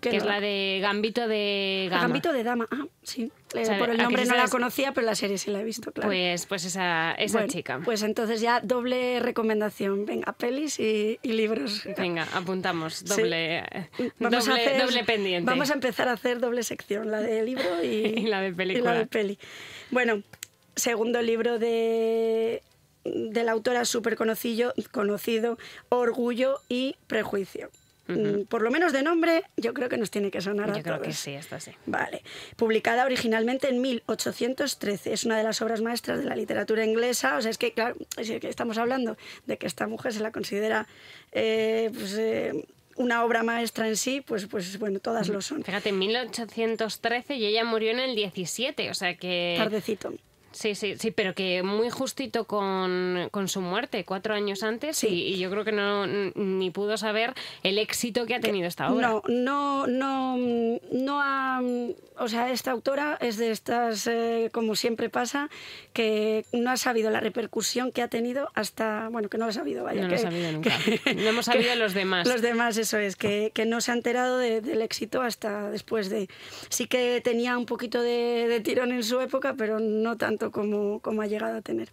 Que no. Es la de Gambito de Gama. Gambito de Dama, ah, sí. Eh, o sea, por el nombre no la conocía, pero la serie sí la he visto, claro. Pues, pues esa, esa bueno, chica. Pues entonces ya doble recomendación. Venga, pelis y, y libros. Venga, apuntamos. Doble, sí. vamos doble, a hacer, doble pendiente. Vamos a empezar a hacer doble sección, la de libro y, y la de película. Y la de peli. Bueno, segundo libro de, de la autora súper conocido, conocido, Orgullo y Prejuicio. Uh-huh. Por lo menos de nombre, yo creo que nos tiene que sonar yo a creo todos. que sí, esta sí. Vale. Publicada originalmente en mil ochocientos trece. Es una de las obras maestras de la literatura inglesa. O sea, es que, claro, es que estamos hablando de que esta mujer se la considera eh, pues, eh, una obra maestra en sí, pues, pues bueno, todas lo son. Fíjate, en mil ochocientos trece y ella murió en el diecisiete, o sea que... Tardecito. Sí, sí, sí, pero que muy justito con, con su muerte, cuatro años antes, sí. y, y yo creo que no ni pudo saber el éxito que ha tenido esta obra. No, no, no, no ha... O sea, esta autora es de estas, eh, como siempre pasa, que no ha sabido la repercusión que ha tenido hasta... Bueno, que no lo ha sabido, vaya. No que, lo ha sabido nunca. Que, no hemos sabido que, los demás. Los demás, eso es, que, que no se ha enterado de, del éxito hasta después de... Sí que tenía un poquito de, de tirón en su época, pero no tanto Como, como ha llegado a tener.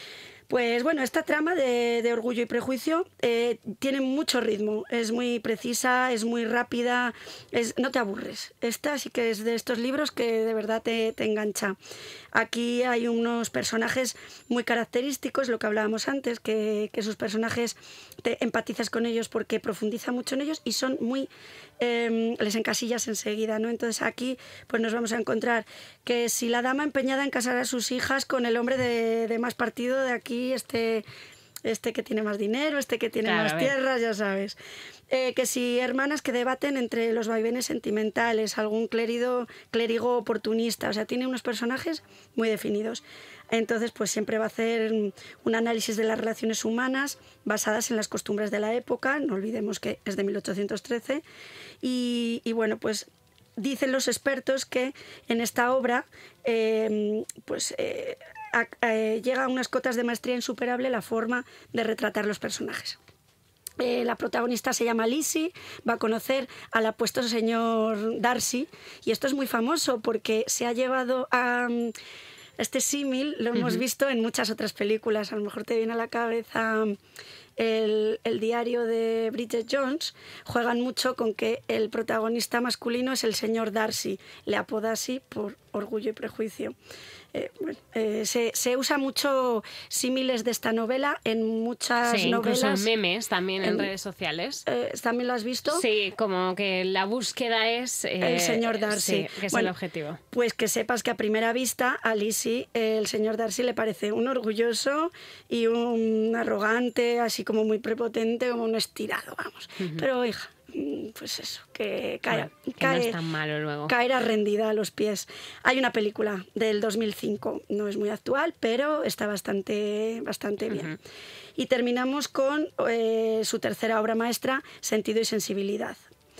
Pues bueno, esta trama de, de Orgullo y Prejuicio eh, tiene mucho ritmo, es muy precisa, es muy rápida, es, no te aburres. Esta sí que es de estos libros que de verdad te, te engancha. Aquí hay unos personajes muy característicos, lo que hablábamos antes, que, que sus personajes te empatizas con ellos porque profundiza mucho en ellos y son muy... Eh, les encasillas enseguida, ¿no? Entonces aquí pues nos vamos a encontrar que si la dama empeñada en casar a sus hijas con el hombre de, de más partido de aquí, este, este que tiene más dinero, este que tiene claro, más tierras, ya sabes. Eh, que si hermanas que debaten entre los vaivenes sentimentales, algún clérigo, clérigo oportunista, o sea, tiene unos personajes muy definidos. Entonces, pues siempre va a hacer un análisis de las relaciones humanas basadas en las costumbres de la época, no olvidemos que es de mil ochocientos trece, y, y bueno, pues dicen los expertos que en esta obra eh, pues eh, a, a, llega a unas cotas de maestría insuperable la forma de retratar los personajes. Eh, la protagonista se llama Lizzie, va a conocer al apuesto señor Darcy, y esto es muy famoso porque se ha llevado a... Este símil lo hemos uh-huh. visto en muchas otras películas. A lo mejor te viene a la cabeza el, el diario de Bridget Jones. Juegan mucho con que el protagonista masculino es el señor Darcy. Le apoda así por Orgullo y Prejuicio. Eh, bueno, eh, se, se usa mucho símiles de esta novela en muchas sí, novelas. Incluso en memes también en, en redes sociales. Eh, ¿También lo has visto? Sí, como que la búsqueda es... Eh, el señor Darcy. Sí, que es bueno, el objetivo. Pues que sepas que a primera vista a Lizzie el señor Darcy le parece un orgulloso y un arrogante, así como muy prepotente, como un estirado, vamos. Uh-huh. Pero hija, pues eso, que, cae, bueno, que cae, no es tan malo luego. Caerá rendida a los pies. Hay una película del dos mil cinco, no es muy actual, pero está bastante, bastante bien. Uh-huh. Y terminamos con eh, su tercera obra maestra, Sentido y Sensibilidad.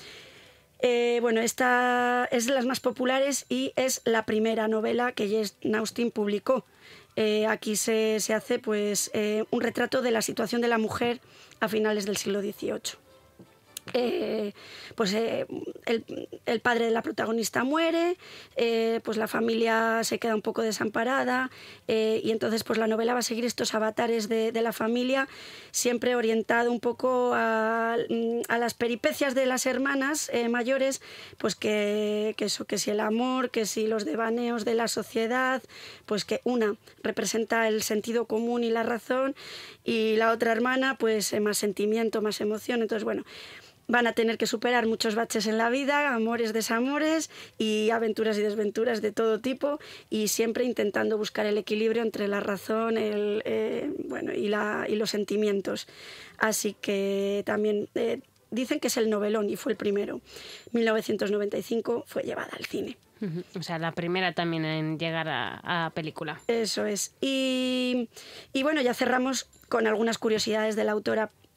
Eh, bueno, esta es de las más populares y es la primera novela que Jane Austen publicó. Eh, aquí se, se hace pues, eh, un retrato de la situación de la mujer a finales del siglo dieciocho. Eh, pues eh, el, el padre de la protagonista muere, eh, pues la familia se queda un poco desamparada eh, y entonces pues la novela va a seguir estos avatares de, de la familia, siempre orientado un poco a, a las peripecias de las hermanas eh, mayores, pues que, que eso, que si el amor, que si los devaneos de la sociedad, pues que una representa el sentido común y la razón y la otra hermana pues más sentimiento, más emoción. Entonces bueno, van a tener que superar muchos baches en la vida, amores, desamores y aventuras y desventuras de todo tipo, y siempre intentando buscar el equilibrio entre la razón el, eh, bueno, y, la, y los sentimientos. Así que también eh, dicen que es el novelón y fue el primero. mil novecientos noventa y cinco fue llevada al cine. Uh-huh. O sea, la primera también en llegar a, a película. Eso es. Y, y bueno, ya cerramos con algunas curiosidades de la autora.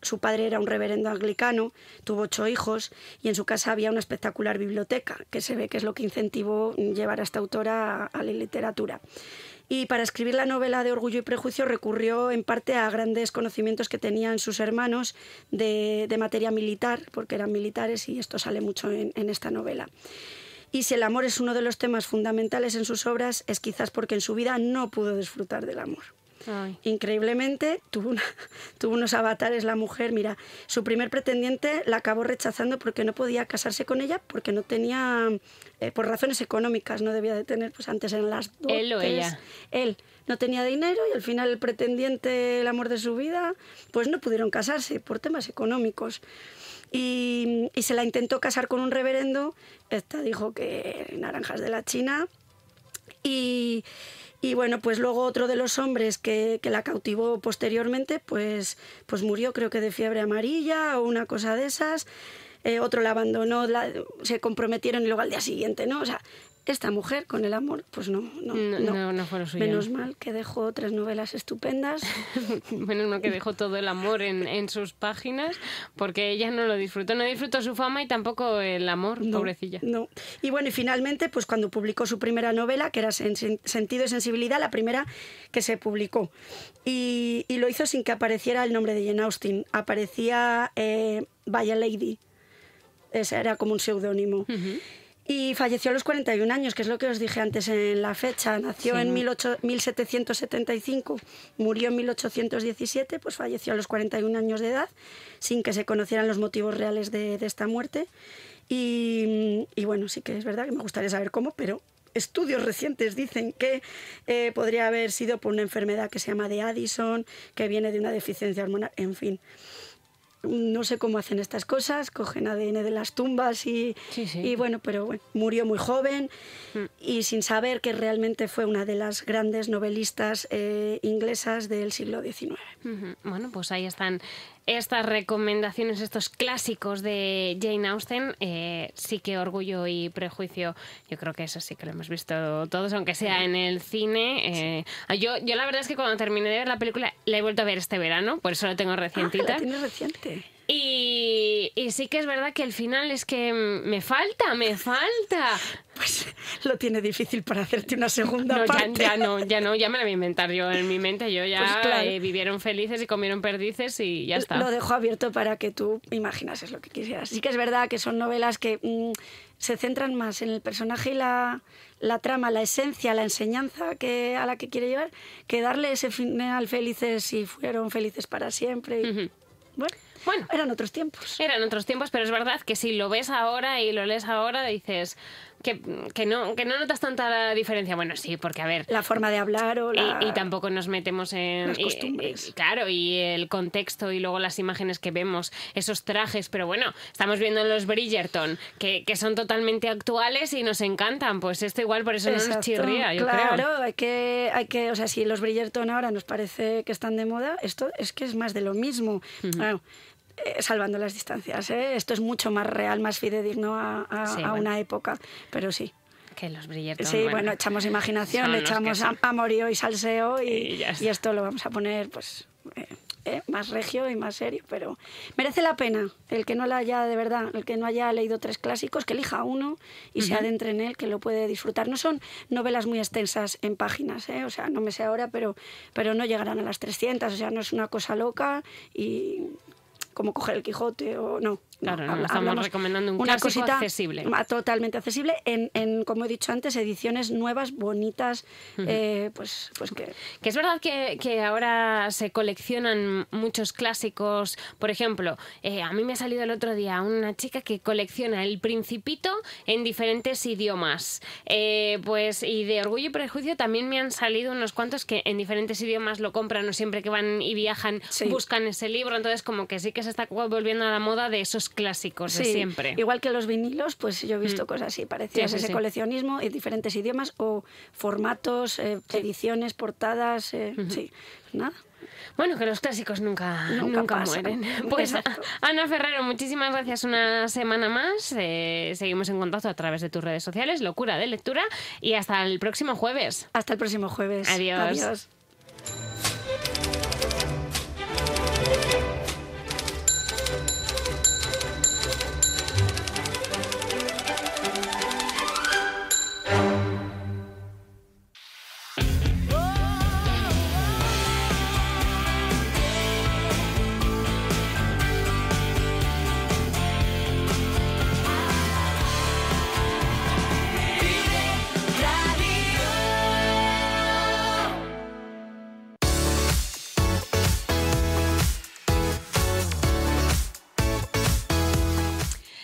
su padre era un reverendo anglicano, tuvo ocho hijos y en su casa había una espectacular biblioteca, que se ve que es lo que incentivó llevar a esta autora a, a la literatura. Y para escribir la novela de Orgullo y Prejuicio recurrió en parte a grandes conocimientos que tenían sus hermanos de, de materia militar, porque eran militares y esto sale mucho en, en esta novela. Y si el amor es uno de los temas fundamentales en sus obras, es quizás porque en su vida no pudo disfrutar del amor. Ay. Increíblemente, tuvo, una, tuvo unos avatares la mujer. Mira, su primer pretendiente la acabó rechazando porque no podía casarse con ella, porque no tenía, eh, por razones económicas, no debía de tener, pues antes eran las dotes. ¿Él o ella? Él no tenía dinero y al final el pretendiente, el amor de su vida, pues no pudieron casarse por temas económicos. Y, y se la intentó casar con un reverendo. Esta dijo que naranjas de la China. Y... Y bueno, pues luego otro de los hombres que, que la cautivó posteriormente, pues, pues murió, creo que de fiebre amarilla o una cosa de esas. Eh, otro la abandonó, la, se comprometieron y luego al día siguiente, ¿no? O sea, esta mujer con el amor, pues no, no, no, no. no, no fue lo suyo. Menos mal que dejó tres novelas estupendas. Menos mal que dejó todo el amor en, en sus páginas, porque ella no lo disfrutó, no disfrutó su fama y tampoco el amor, no, pobrecilla. No. Y bueno, y finalmente, pues cuando publicó su primera novela, que era Sen- Sentido y Sensibilidad, la primera que se publicó. Y, y lo hizo sin que apareciera el nombre de Jane Austen. Aparecía eh, Vaya Lady. Ese era como un seudónimo. Uh-huh. Y falleció a los cuarenta y un años, que es lo que os dije antes en la fecha. Nació sí. en mil setecientos setenta y cinco, murió en mil ochocientos diecisiete, pues falleció a los cuarenta y un años de edad, sin que se conocieran los motivos reales de, de esta muerte. Y, y bueno, sí que es verdad que me gustaría saber cómo, pero estudios recientes dicen que eh, podría haber sido por una enfermedad que se llama de Addison, que viene de una deficiencia hormonal, en fin. No sé cómo hacen estas cosas, cogen A D N de las tumbas y, sí, sí. y bueno, pero bueno, murió muy joven mm. y sin saber que realmente fue una de las grandes novelistas eh, inglesas del siglo diecinueve. Uh-huh. Bueno, pues ahí están estas recomendaciones, estos clásicos de Jane Austen. Eh, sí que Orgullo y Prejuicio, yo creo que eso sí que lo hemos visto todos, aunque sea en el cine. Eh, sí. yo, yo la verdad es que cuando terminé de ver la película la he vuelto a ver este verano, por eso la tengo recientita. Ah, la tienes reciente. Y, y sí que es verdad que el final es que me falta, me falta. Pues lo tiene difícil para hacerte una segunda no, parte. Ya, ya no, ya no, ya me la voy a inventar yo en mi mente. Yo ya pues claro. eh, vivieron felices y comieron perdices y ya está. Lo dejo abierto para que tú imaginases lo que quisieras. Sí que es verdad que son novelas que mmm, se centran más en el personaje y la, la trama, la esencia, la enseñanza que, a la que quiere llevar, que darle ese final felices y fueron felices para siempre. Y, uh-huh. Bueno... Bueno, eran otros tiempos. Eran otros tiempos, pero es verdad que si lo ves ahora y lo lees ahora, dices que, que, no, que no notas tanta diferencia. Bueno, sí, porque a ver... La forma de hablar o la... Y, y tampoco nos metemos en... Las costumbres. Y, y, claro, y el contexto y luego las imágenes que vemos, esos trajes. Pero bueno, estamos viendo los Bridgerton, que, que son totalmente actuales y nos encantan. Pues esto igual por eso Exacto. no nos chirría, yo claro, creo. Claro, hay que, hay que... O sea, si los Bridgerton ahora nos parece que están de moda, esto es que es más de lo mismo. Uh-huh. Claro. Eh, salvando las distancias, ¿eh? Esto es mucho más real, más fidedigno a, a, sí, a bueno. una época, pero sí. Que los Bridgerton. Sí, bueno, bueno echamos imaginación, le echamos amorío y salseo y, y, y esto lo vamos a poner pues eh, eh, más regio y más serio, pero merece la pena el que no la haya de verdad, el que no haya leído tres clásicos, que elija uno y uh-huh. se adentre en él, que lo puede disfrutar. No son novelas muy extensas en páginas, ¿eh? O sea, no me sé ahora, pero, pero no llegarán a las trescientas, o sea, no es una cosa loca y... como coger el Quijote o no. Claro, no, no estamos recomendando un una clásico cosita accesible. Totalmente accesible en, en, como he dicho antes, ediciones nuevas, bonitas, uh-huh. eh, pues, pues que... Que es verdad que, que ahora se coleccionan muchos clásicos. Por ejemplo, eh, a mí me ha salido el otro día una chica que colecciona El Principito en diferentes idiomas. Eh, pues y de Orgullo y Prejuicio también me han salido unos cuantos que en diferentes idiomas lo compran o siempre que van y viajan sí. buscan ese libro. Entonces como que sí que se está volviendo a la moda de esos clásicos sí, de siempre. Igual que los vinilos, pues yo he visto mm. cosas así parecidas, sí, sí, ese sí. coleccionismo en diferentes idiomas o formatos, eh, sí. ediciones, portadas, eh, uh-huh. sí, nada. Bueno, que los clásicos nunca, nunca, nunca mueren. Pues Exacto. Ana Ferrero, muchísimas gracias una semana más. Eh, seguimos en contacto a través de tus redes sociales, Locura de Lectura, y hasta el próximo jueves. Hasta el próximo jueves. Adiós. Adiós.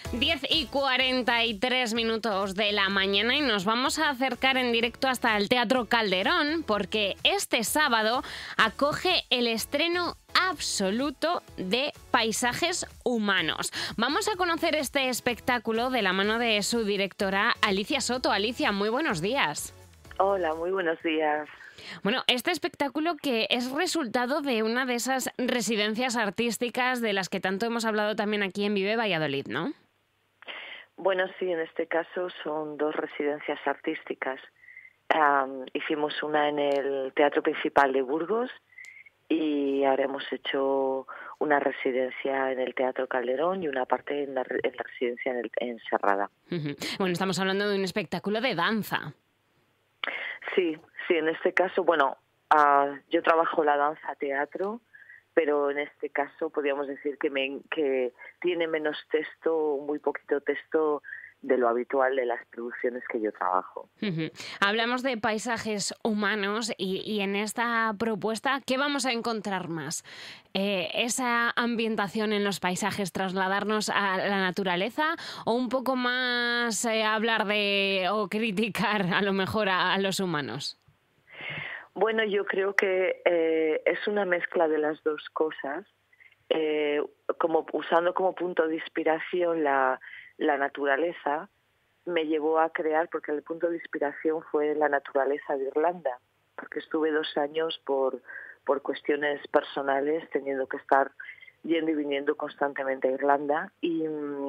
diez y cuarenta y tres minutos de la mañana y nos vamos a acercar en directo hasta el Teatro Calderón porque este sábado acoge el estreno absoluto de Paisajes Humanos. Vamos a conocer este espectáculo de la mano de su directora Alicia Soto. Alicia, muy buenos días. Hola, muy buenos días. Bueno, este espectáculo que es resultado de una de esas residencias artísticas de las que tanto hemos hablado también aquí en Vive Valladolid, ¿no? Bueno, sí, en este caso son dos residencias artísticas. Um, hicimos una en el Teatro Principal de Burgos y ahora hemos hecho una residencia en el Teatro Calderón y una parte en la, en la residencia en, el, en Serrada. Uh-huh. Bueno, estamos hablando de un espectáculo de danza. Sí, sí, en este caso, bueno, uh, yo trabajo la danza teatro, pero en este caso podríamos decir que, me, que tiene menos texto, muy poquito texto de lo habitual de las producciones que yo trabajo. Uh-huh. Hablamos de paisajes humanos y, y en esta propuesta, ¿qué vamos a encontrar más? Eh, ¿Esa ambientación en los paisajes, trasladarnos a la naturaleza o un poco más eh, hablar de o criticar a lo mejor a, a los humanos? Bueno, yo creo que eh, es una mezcla de las dos cosas, eh, como usando como punto de inspiración la, la naturaleza, me llevó a crear, porque el punto de inspiración fue la naturaleza de Irlanda, porque estuve dos años por, por cuestiones personales teniendo que estar yendo y viniendo constantemente a Irlanda y...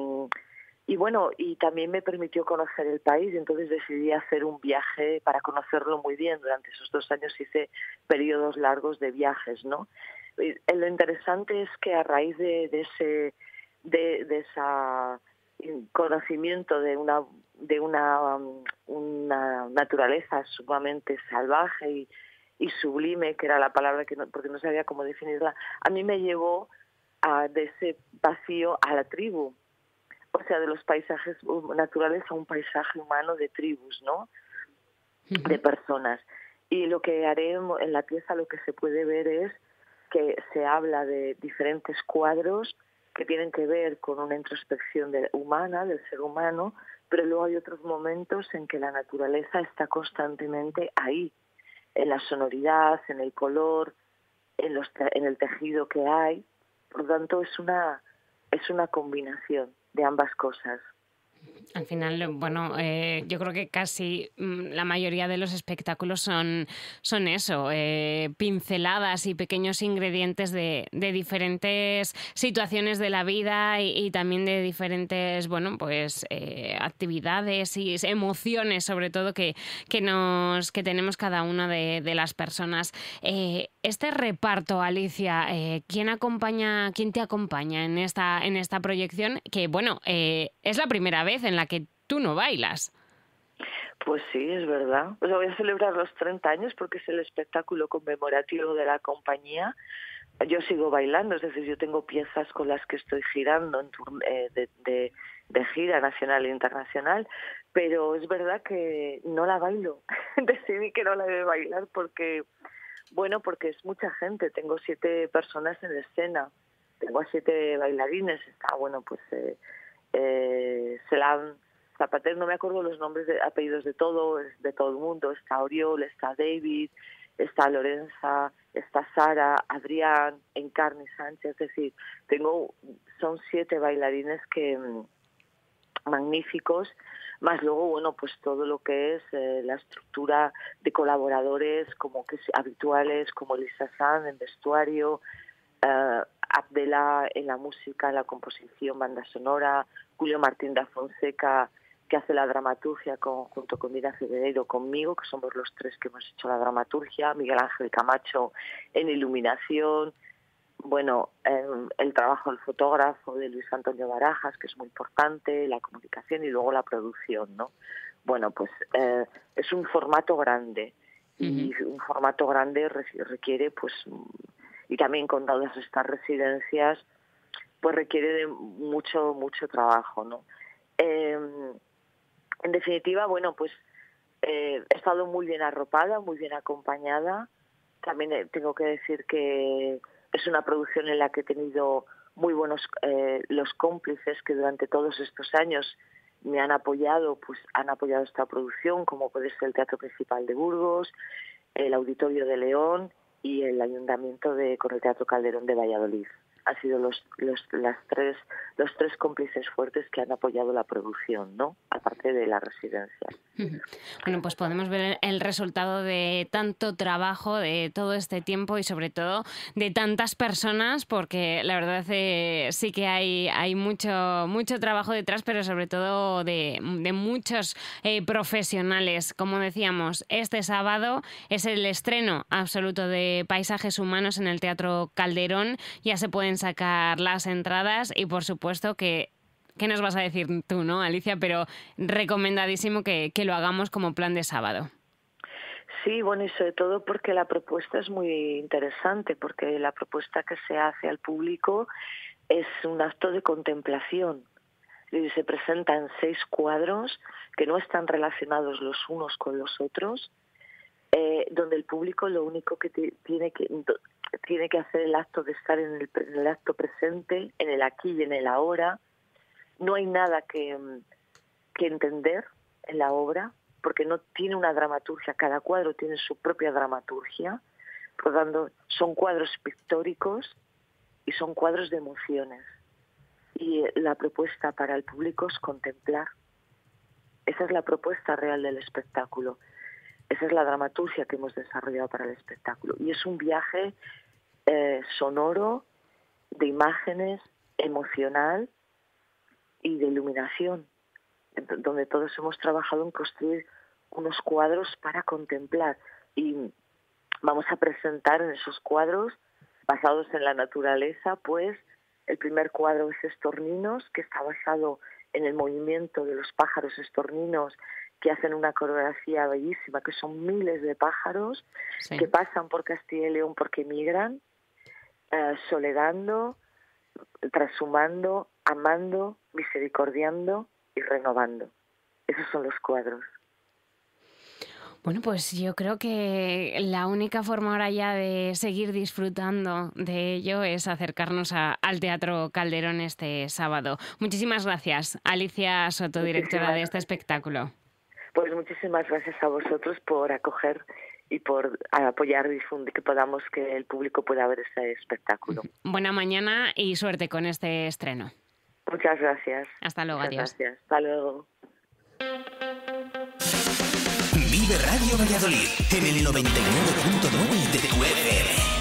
Y bueno, y también me permitió conocer el país, y entonces decidí hacer un viaje para conocerlo muy bien. Durante esos dos años hice periodos largos de viajes, ¿no? Y lo interesante es que a raíz de, de ese de, de esa conocimiento de una de una, um, una naturaleza sumamente salvaje y, y sublime, que era la palabra que no, porque no sabía cómo definirla, a mí me llevó a, de ese vacío a la tribu. O sea, de los paisajes naturales a un paisaje humano de tribus, ¿no? Uh-huh. De personas. Y lo que haré en la pieza, lo que se puede ver es que se habla de diferentes cuadros que tienen que ver con una introspección de, humana, del ser humano, pero luego hay otros momentos en que la naturaleza está constantemente ahí, en la sonoridad, en el color, en, los, en el tejido que hay. Por lo tanto, es una, es una combinación de ambas cosas. Al final, bueno, eh, yo creo que casi la mayoría de los espectáculos son, son eso, eh, pinceladas y pequeños ingredientes de, de diferentes situaciones de la vida y, y también de diferentes, bueno, pues eh, actividades y emociones, sobre todo, que, que, nos, que tenemos cada una de, de las personas. Eh, este reparto, Alicia, eh, ¿quién acompaña, quién te acompaña en esta, en esta proyección? Que, bueno, eh, es la primera vez en la que tú no bailas. Pues sí, es verdad. O sea, voy a celebrar los treinta años porque es el espectáculo conmemorativo de la compañía. Yo sigo bailando, es decir, yo tengo piezas con las que estoy girando en turn- eh, de, de, de gira nacional e internacional, pero es verdad que no la bailo. Decidí que no la debe bailar porque, bueno, porque es mucha gente. Tengo siete personas en escena, tengo a siete bailarines. Está, bueno, pues... Eh, Eh, Selam, Zapater, no me acuerdo los nombres de apellidos de todo, de todo el mundo. Está Oriol, está David, está Lorenza, está Sara, Adrián, Encarni Sánchez. Es decir, tengo, son siete bailarines que magníficos, más luego, bueno, pues todo lo que es eh, la estructura de colaboradores como que habituales, como Lisa Sanz en vestuario, Uh, Abdela en la música, en la composición, banda sonora, Julio Martín da Fonseca, que hace la dramaturgia con, junto con Mira Figueiredo, conmigo, que somos los tres que hemos hecho la dramaturgia, Miguel Ángel Camacho en iluminación, bueno, eh, el trabajo del fotógrafo de Luis Antonio Barajas, que es muy importante, la comunicación y luego la producción, ¿no? Bueno, pues eh, es un formato grande y uh-huh. un formato grande requiere, pues, y también con todas estas residencias, pues requiere de mucho, mucho trabajo, ¿no? Eh, en definitiva, bueno, pues eh, he estado muy bien arropada, muy bien acompañada. También eh, tengo que decir que es una producción en la que he tenido muy buenos eh, los cómplices que durante todos estos años me han apoyado, pues han apoyado esta producción, como puede ser el Teatro Principal de Burgos, el Auditorio de León y el Ayuntamiento de con el Teatro Calderón de Valladolid. Han sido los los las tres los tres cómplices fuertes que han apoyado la producción, ¿no? Aparte de la residencia. Bueno, pues podemos ver el resultado de tanto trabajo, de todo este tiempo y sobre todo de tantas personas, porque la verdad eh, sí que hay hay mucho mucho trabajo detrás, pero sobre todo de, de muchos eh, profesionales. Como decíamos, este sábado es el estreno absoluto de Paisajes Humanos en el Teatro Calderón. Ya se pueden sacar las entradas y por supuesto que ¿qué nos vas a decir tú, no, Alicia? Pero recomendadísimo que, que lo hagamos como plan de sábado. Sí, bueno, y sobre todo porque la propuesta es muy interesante, porque la propuesta que se hace al público es un acto de contemplación. Y se presentan seis cuadros que no están relacionados los unos con los otros, eh, donde el público lo único que t- tiene que tiene que hacer el acto de estar en el, en el acto presente, en el aquí y en el ahora. No hay nada que, que entender en la obra, porque no tiene una dramaturgia, cada cuadro tiene su propia dramaturgia, por lo tanto son cuadros pictóricos y son cuadros de emociones. Y la propuesta para el público es contemplar. Esa es la propuesta real del espectáculo. Esa es la dramaturgia que hemos desarrollado para el espectáculo. Y es un viaje eh, sonoro, de imágenes, emocional y de iluminación, donde todos hemos trabajado en construir unos cuadros para contemplar. Y vamos a presentar en esos cuadros, basados en la naturaleza, pues el primer cuadro es Estorninos, que está basado en el movimiento de los pájaros estorninos, que hacen una coreografía bellísima, que son miles de pájaros sí. que pasan por Castilla y León porque migran, eh, soledando, trashumando, amando, misericordiando y renovando. Esos son los cuadros. Bueno, pues yo creo que la única forma ahora ya de seguir disfrutando de ello es acercarnos a, al Teatro Calderón este sábado. Muchísimas gracias, Alicia Soto, directora de este espectáculo. Pues muchísimas gracias a vosotros por acoger y por apoyar y difundir, que podamos que el público pueda ver este espectáculo. Buena mañana y suerte con este estreno. Muchas gracias. Hasta luego, Muchas adiós. Gracias. Hasta luego. Vive Radio Valladolid en el noventa y nueve punto nueve de tu F M.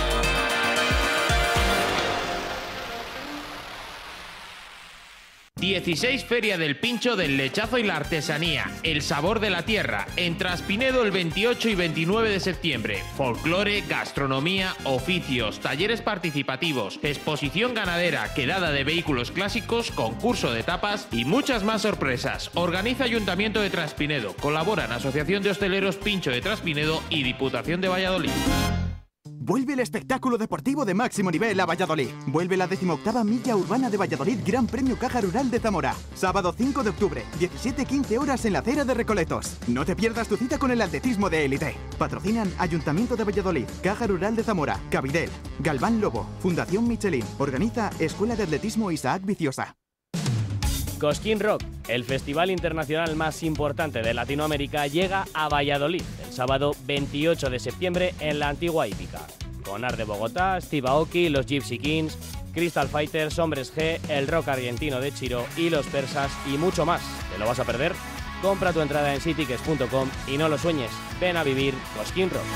dieciséis Feria del Pincho, del Lechazo y la Artesanía, el sabor de la tierra, en Traspinedo el veintiocho y veintinueve de septiembre. Folclore, gastronomía, oficios, talleres participativos, exposición ganadera, quedada de vehículos clásicos, concurso de tapas y muchas más sorpresas. Organiza Ayuntamiento de Traspinedo, colaboran Asociación de Hosteleros Pincho de Traspinedo y Diputación de Valladolid. Vuelve el espectáculo deportivo de máximo nivel a Valladolid. Vuelve la decimoctava Milla Urbana de Valladolid Gran Premio Caja Rural de Zamora. Sábado cinco de octubre, diecisiete quince horas en la acera de Recoletos. No te pierdas tu cita con el atletismo de élite. Patrocinan Ayuntamiento de Valladolid, Caja Rural de Zamora, Cabidel, Galván Lobo, Fundación Michelin. Organiza Escuela de Atletismo Isaac Viciosa. Cosquín Rock, el festival internacional más importante de Latinoamérica, llega a Valladolid el sábado veintiocho de septiembre en la antigua hípica. Con Art de Bogotá, Steve Aoki, los Gypsy Kings, Crystal Fighters, Hombres G, el rock argentino de Chiro y los persas y mucho más. ¿Te lo vas a perder? Compra tu entrada en sitickets punto com y no lo sueñes. Ven a vivir Cosquín Rock.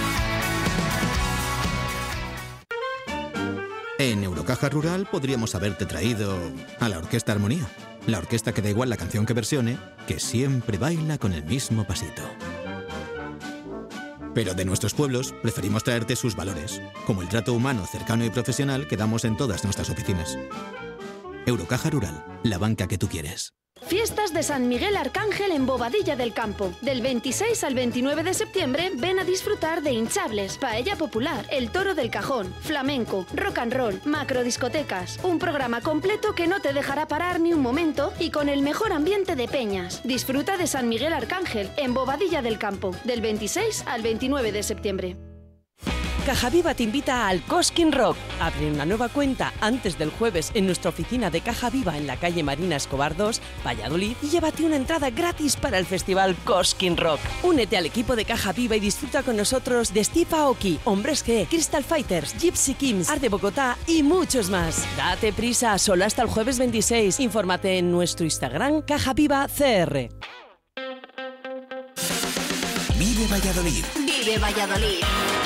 En Eurocaja Rural podríamos haberte traído a la Orquesta Armonía. La orquesta que da igual la canción que versione, que siempre baila con el mismo pasito. Pero de nuestros pueblos preferimos traerte sus valores, como el trato humano, cercano y profesional que damos en todas nuestras oficinas. Eurocaja Rural, la banca que tú quieres. Fiestas de San Miguel Arcángel en Bobadilla del Campo. Del veintiséis al veintinueve de septiembre ven a disfrutar de hinchables, paella popular, el toro del cajón, flamenco, rock and roll, macrodiscotecas. Un programa completo que no te dejará parar ni un momento y con el mejor ambiente de peñas. Disfruta de San Miguel Arcángel en Bobadilla del Campo. Del veintiséis al veintinueve de septiembre. Cajaviva te invita al Cosquín Rock. Abre una nueva cuenta antes del jueves en nuestra oficina de Caja Viva en la calle Marina Escobar dos, Valladolid, y llévate una entrada gratis para el festival Cosquín Rock. Únete al equipo de Caja Viva y disfruta con nosotros de Steve Aoki, Hombres G, Crystal Fighters, Gypsy Kings, Art de Bogotá y muchos más. Date prisa, solo hasta el jueves veintiséis. Infórmate en nuestro Instagram Caja Viva C R. Vive Valladolid. Vive Valladolid.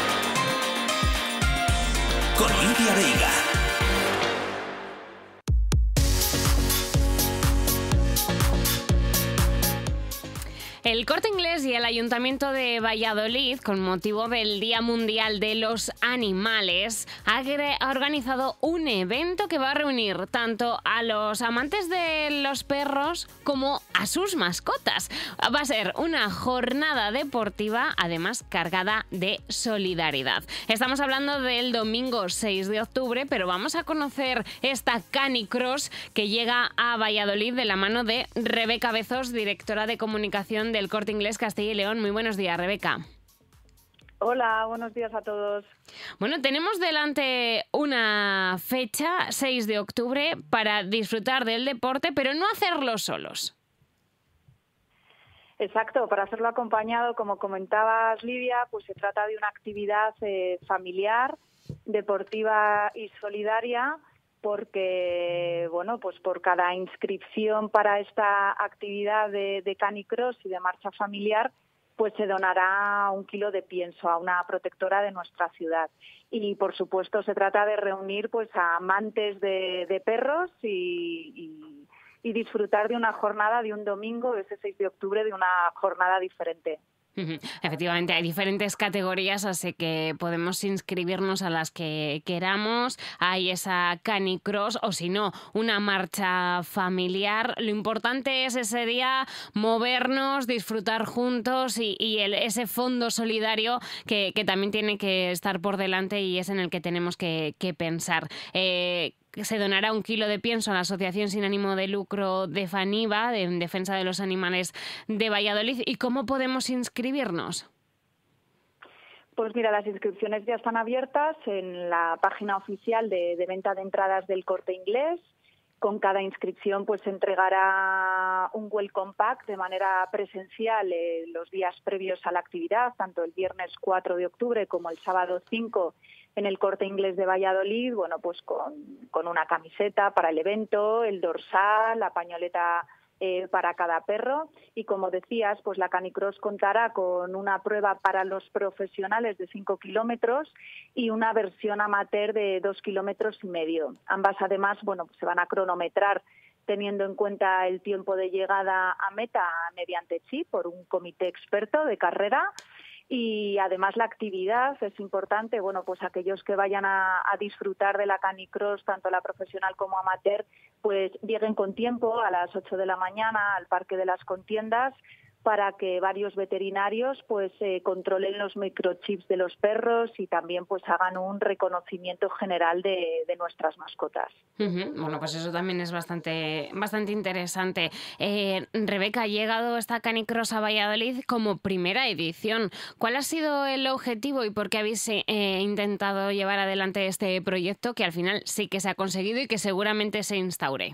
Con Lidia Veiga. El Corte Inglés y el Ayuntamiento de Valladolid, con motivo del Día Mundial de los Animales, ha organizado un evento que va a reunir tanto a los amantes de los perros como a sus mascotas. Va a ser una jornada deportiva, además cargada de solidaridad. Estamos hablando del domingo seis de octubre, pero vamos a conocer esta Canicross que llega a Valladolid de la mano de Rebeca Bezos, directora de comunicación del Corte Inglés Castilla y León. Muy buenos días, Rebeca. Hola, buenos días a todos. Bueno, tenemos delante una fecha, seis de octubre, para disfrutar del deporte, pero no hacerlo solos. Exacto, para hacerlo acompañado, como comentabas, Lidia, pues se trata de una actividad eh, familiar, deportiva y solidaria, porque, bueno, pues por cada inscripción para esta actividad de, de Canicross y de marcha familiar, pues se donará un kilo de pienso a una protectora de nuestra ciudad. Y, por supuesto, se trata de reunir pues a amantes de, de perros y, y, y disfrutar de una jornada, de un domingo, ese seis de octubre, de una jornada diferente. Efectivamente, hay diferentes categorías, así que podemos inscribirnos a las que queramos. Hay esa Canicross o, si no, una marcha familiar. Lo importante es ese día movernos, disfrutar juntos y, y el, ese fondo solidario que, que también tiene que estar por delante y es en el que tenemos que, que pensar. Eh, Se donará un kilo de pienso a la Asociación Sin Ánimo de Lucro de Faniva, de, en defensa de los animales de Valladolid. ¿Y cómo podemos inscribirnos? Pues mira, las inscripciones ya están abiertas en la página oficial de, de venta de entradas del Corte Inglés. Con cada inscripción pues se entregará un welcome pack de manera presencial eh, los días previos a la actividad, tanto el viernes cuatro de octubre como el sábado cinco en el Corte Inglés de Valladolid, bueno, pues con, con una camiseta para el evento, el dorsal, la pañoleta eh, para cada perro. Y como decías, pues la Canicross contará con una prueba para los profesionales de cinco kilómetros y una versión amateur de dos kilómetros y medio. Ambas, además, bueno, pues se van a cronometrar teniendo en cuenta el tiempo de llegada a meta mediante chip por un comité experto de carrera. Y además la actividad es importante, bueno, pues aquellos que vayan a, a disfrutar de la Canicross, tanto la profesional como amateur, pues lleguen con tiempo a las ocho de la mañana al Parque de las Contiendas para que varios veterinarios pues eh, controlen los microchips de los perros y también pues hagan un reconocimiento general de, de nuestras mascotas. Uh-huh. Bueno, pues eso también es bastante, bastante interesante. Eh, Rebeca, ha llegado esta Canicross a Valladolid como primera edición. ¿Cuál ha sido el objetivo y por qué habéis eh, intentado llevar adelante este proyecto que al final sí que se ha conseguido y que seguramente se instaure?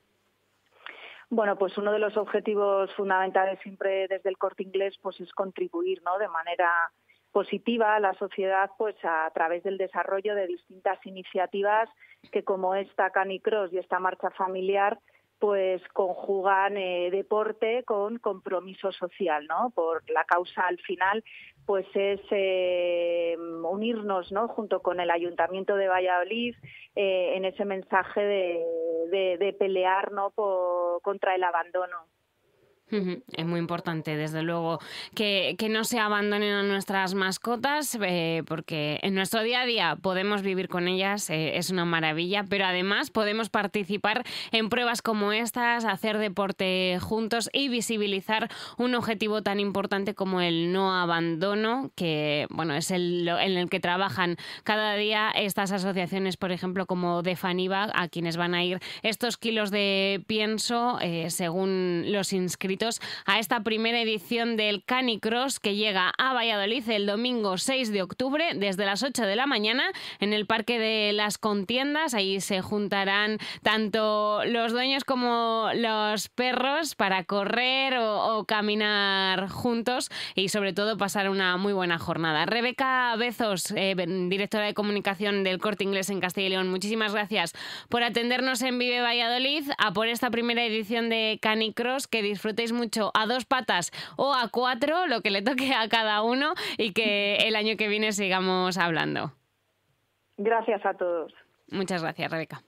Bueno, pues uno de los objetivos fundamentales siempre desde el Corte Inglés pues es contribuir, ¿no?, de manera positiva a la sociedad pues a través del desarrollo de distintas iniciativas que, como esta Canicross y esta marcha familiar, pues conjugan eh, deporte con compromiso social, ¿no? Por la causa al final pues es eh, unirnos, ¿no?, junto con el Ayuntamiento de Valladolid eh, en ese mensaje de, de, de pelear, ¿no?, por, contra el abandono. Es muy importante, desde luego, que, que no se abandonen a nuestras mascotas, eh, porque en nuestro día a día podemos vivir con ellas, eh, es una maravilla, pero además podemos participar en pruebas como estas, hacer deporte juntos y visibilizar un objetivo tan importante como el no abandono, que bueno, es el en el que trabajan cada día estas asociaciones, por ejemplo, como de Faniva, a quienes van a ir estos kilos de pienso, eh, según los inscritos inscritos a esta primera edición del Canicross que llega a Valladolid el domingo seis de octubre desde las ocho de la mañana en el Parque de las Contiendas. Ahí se juntarán tanto los dueños como los perros para correr o, o caminar juntos y sobre todo pasar una muy buena jornada. Rebeca Bezos, eh, directora de comunicación del Corte Inglés en Castilla y León, muchísimas gracias por atendernos en Vive Valladolid, a por esta primera edición de Canicross, que disfrutéis mucho a dos patas o a cuatro, lo que le toque a cada uno, y que el año que viene sigamos hablando. Gracias a todos. Muchas gracias, Rebeca.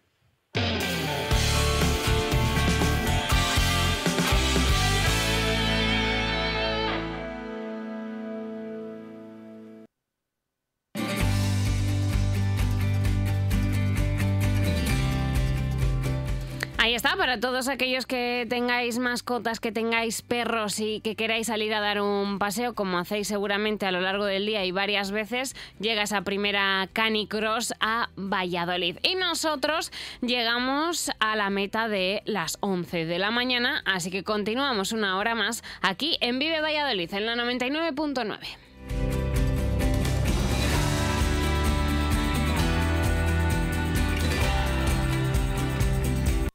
Ahí está, para todos aquellos que tengáis mascotas, que tengáis perros y que queráis salir a dar un paseo, como hacéis seguramente a lo largo del día y varias veces, llega esa primera Canicross a Valladolid. Y nosotros llegamos a la meta de las once de la mañana, así que continuamos una hora más aquí en Vive Valladolid, en la noventa y nueve punto nueve.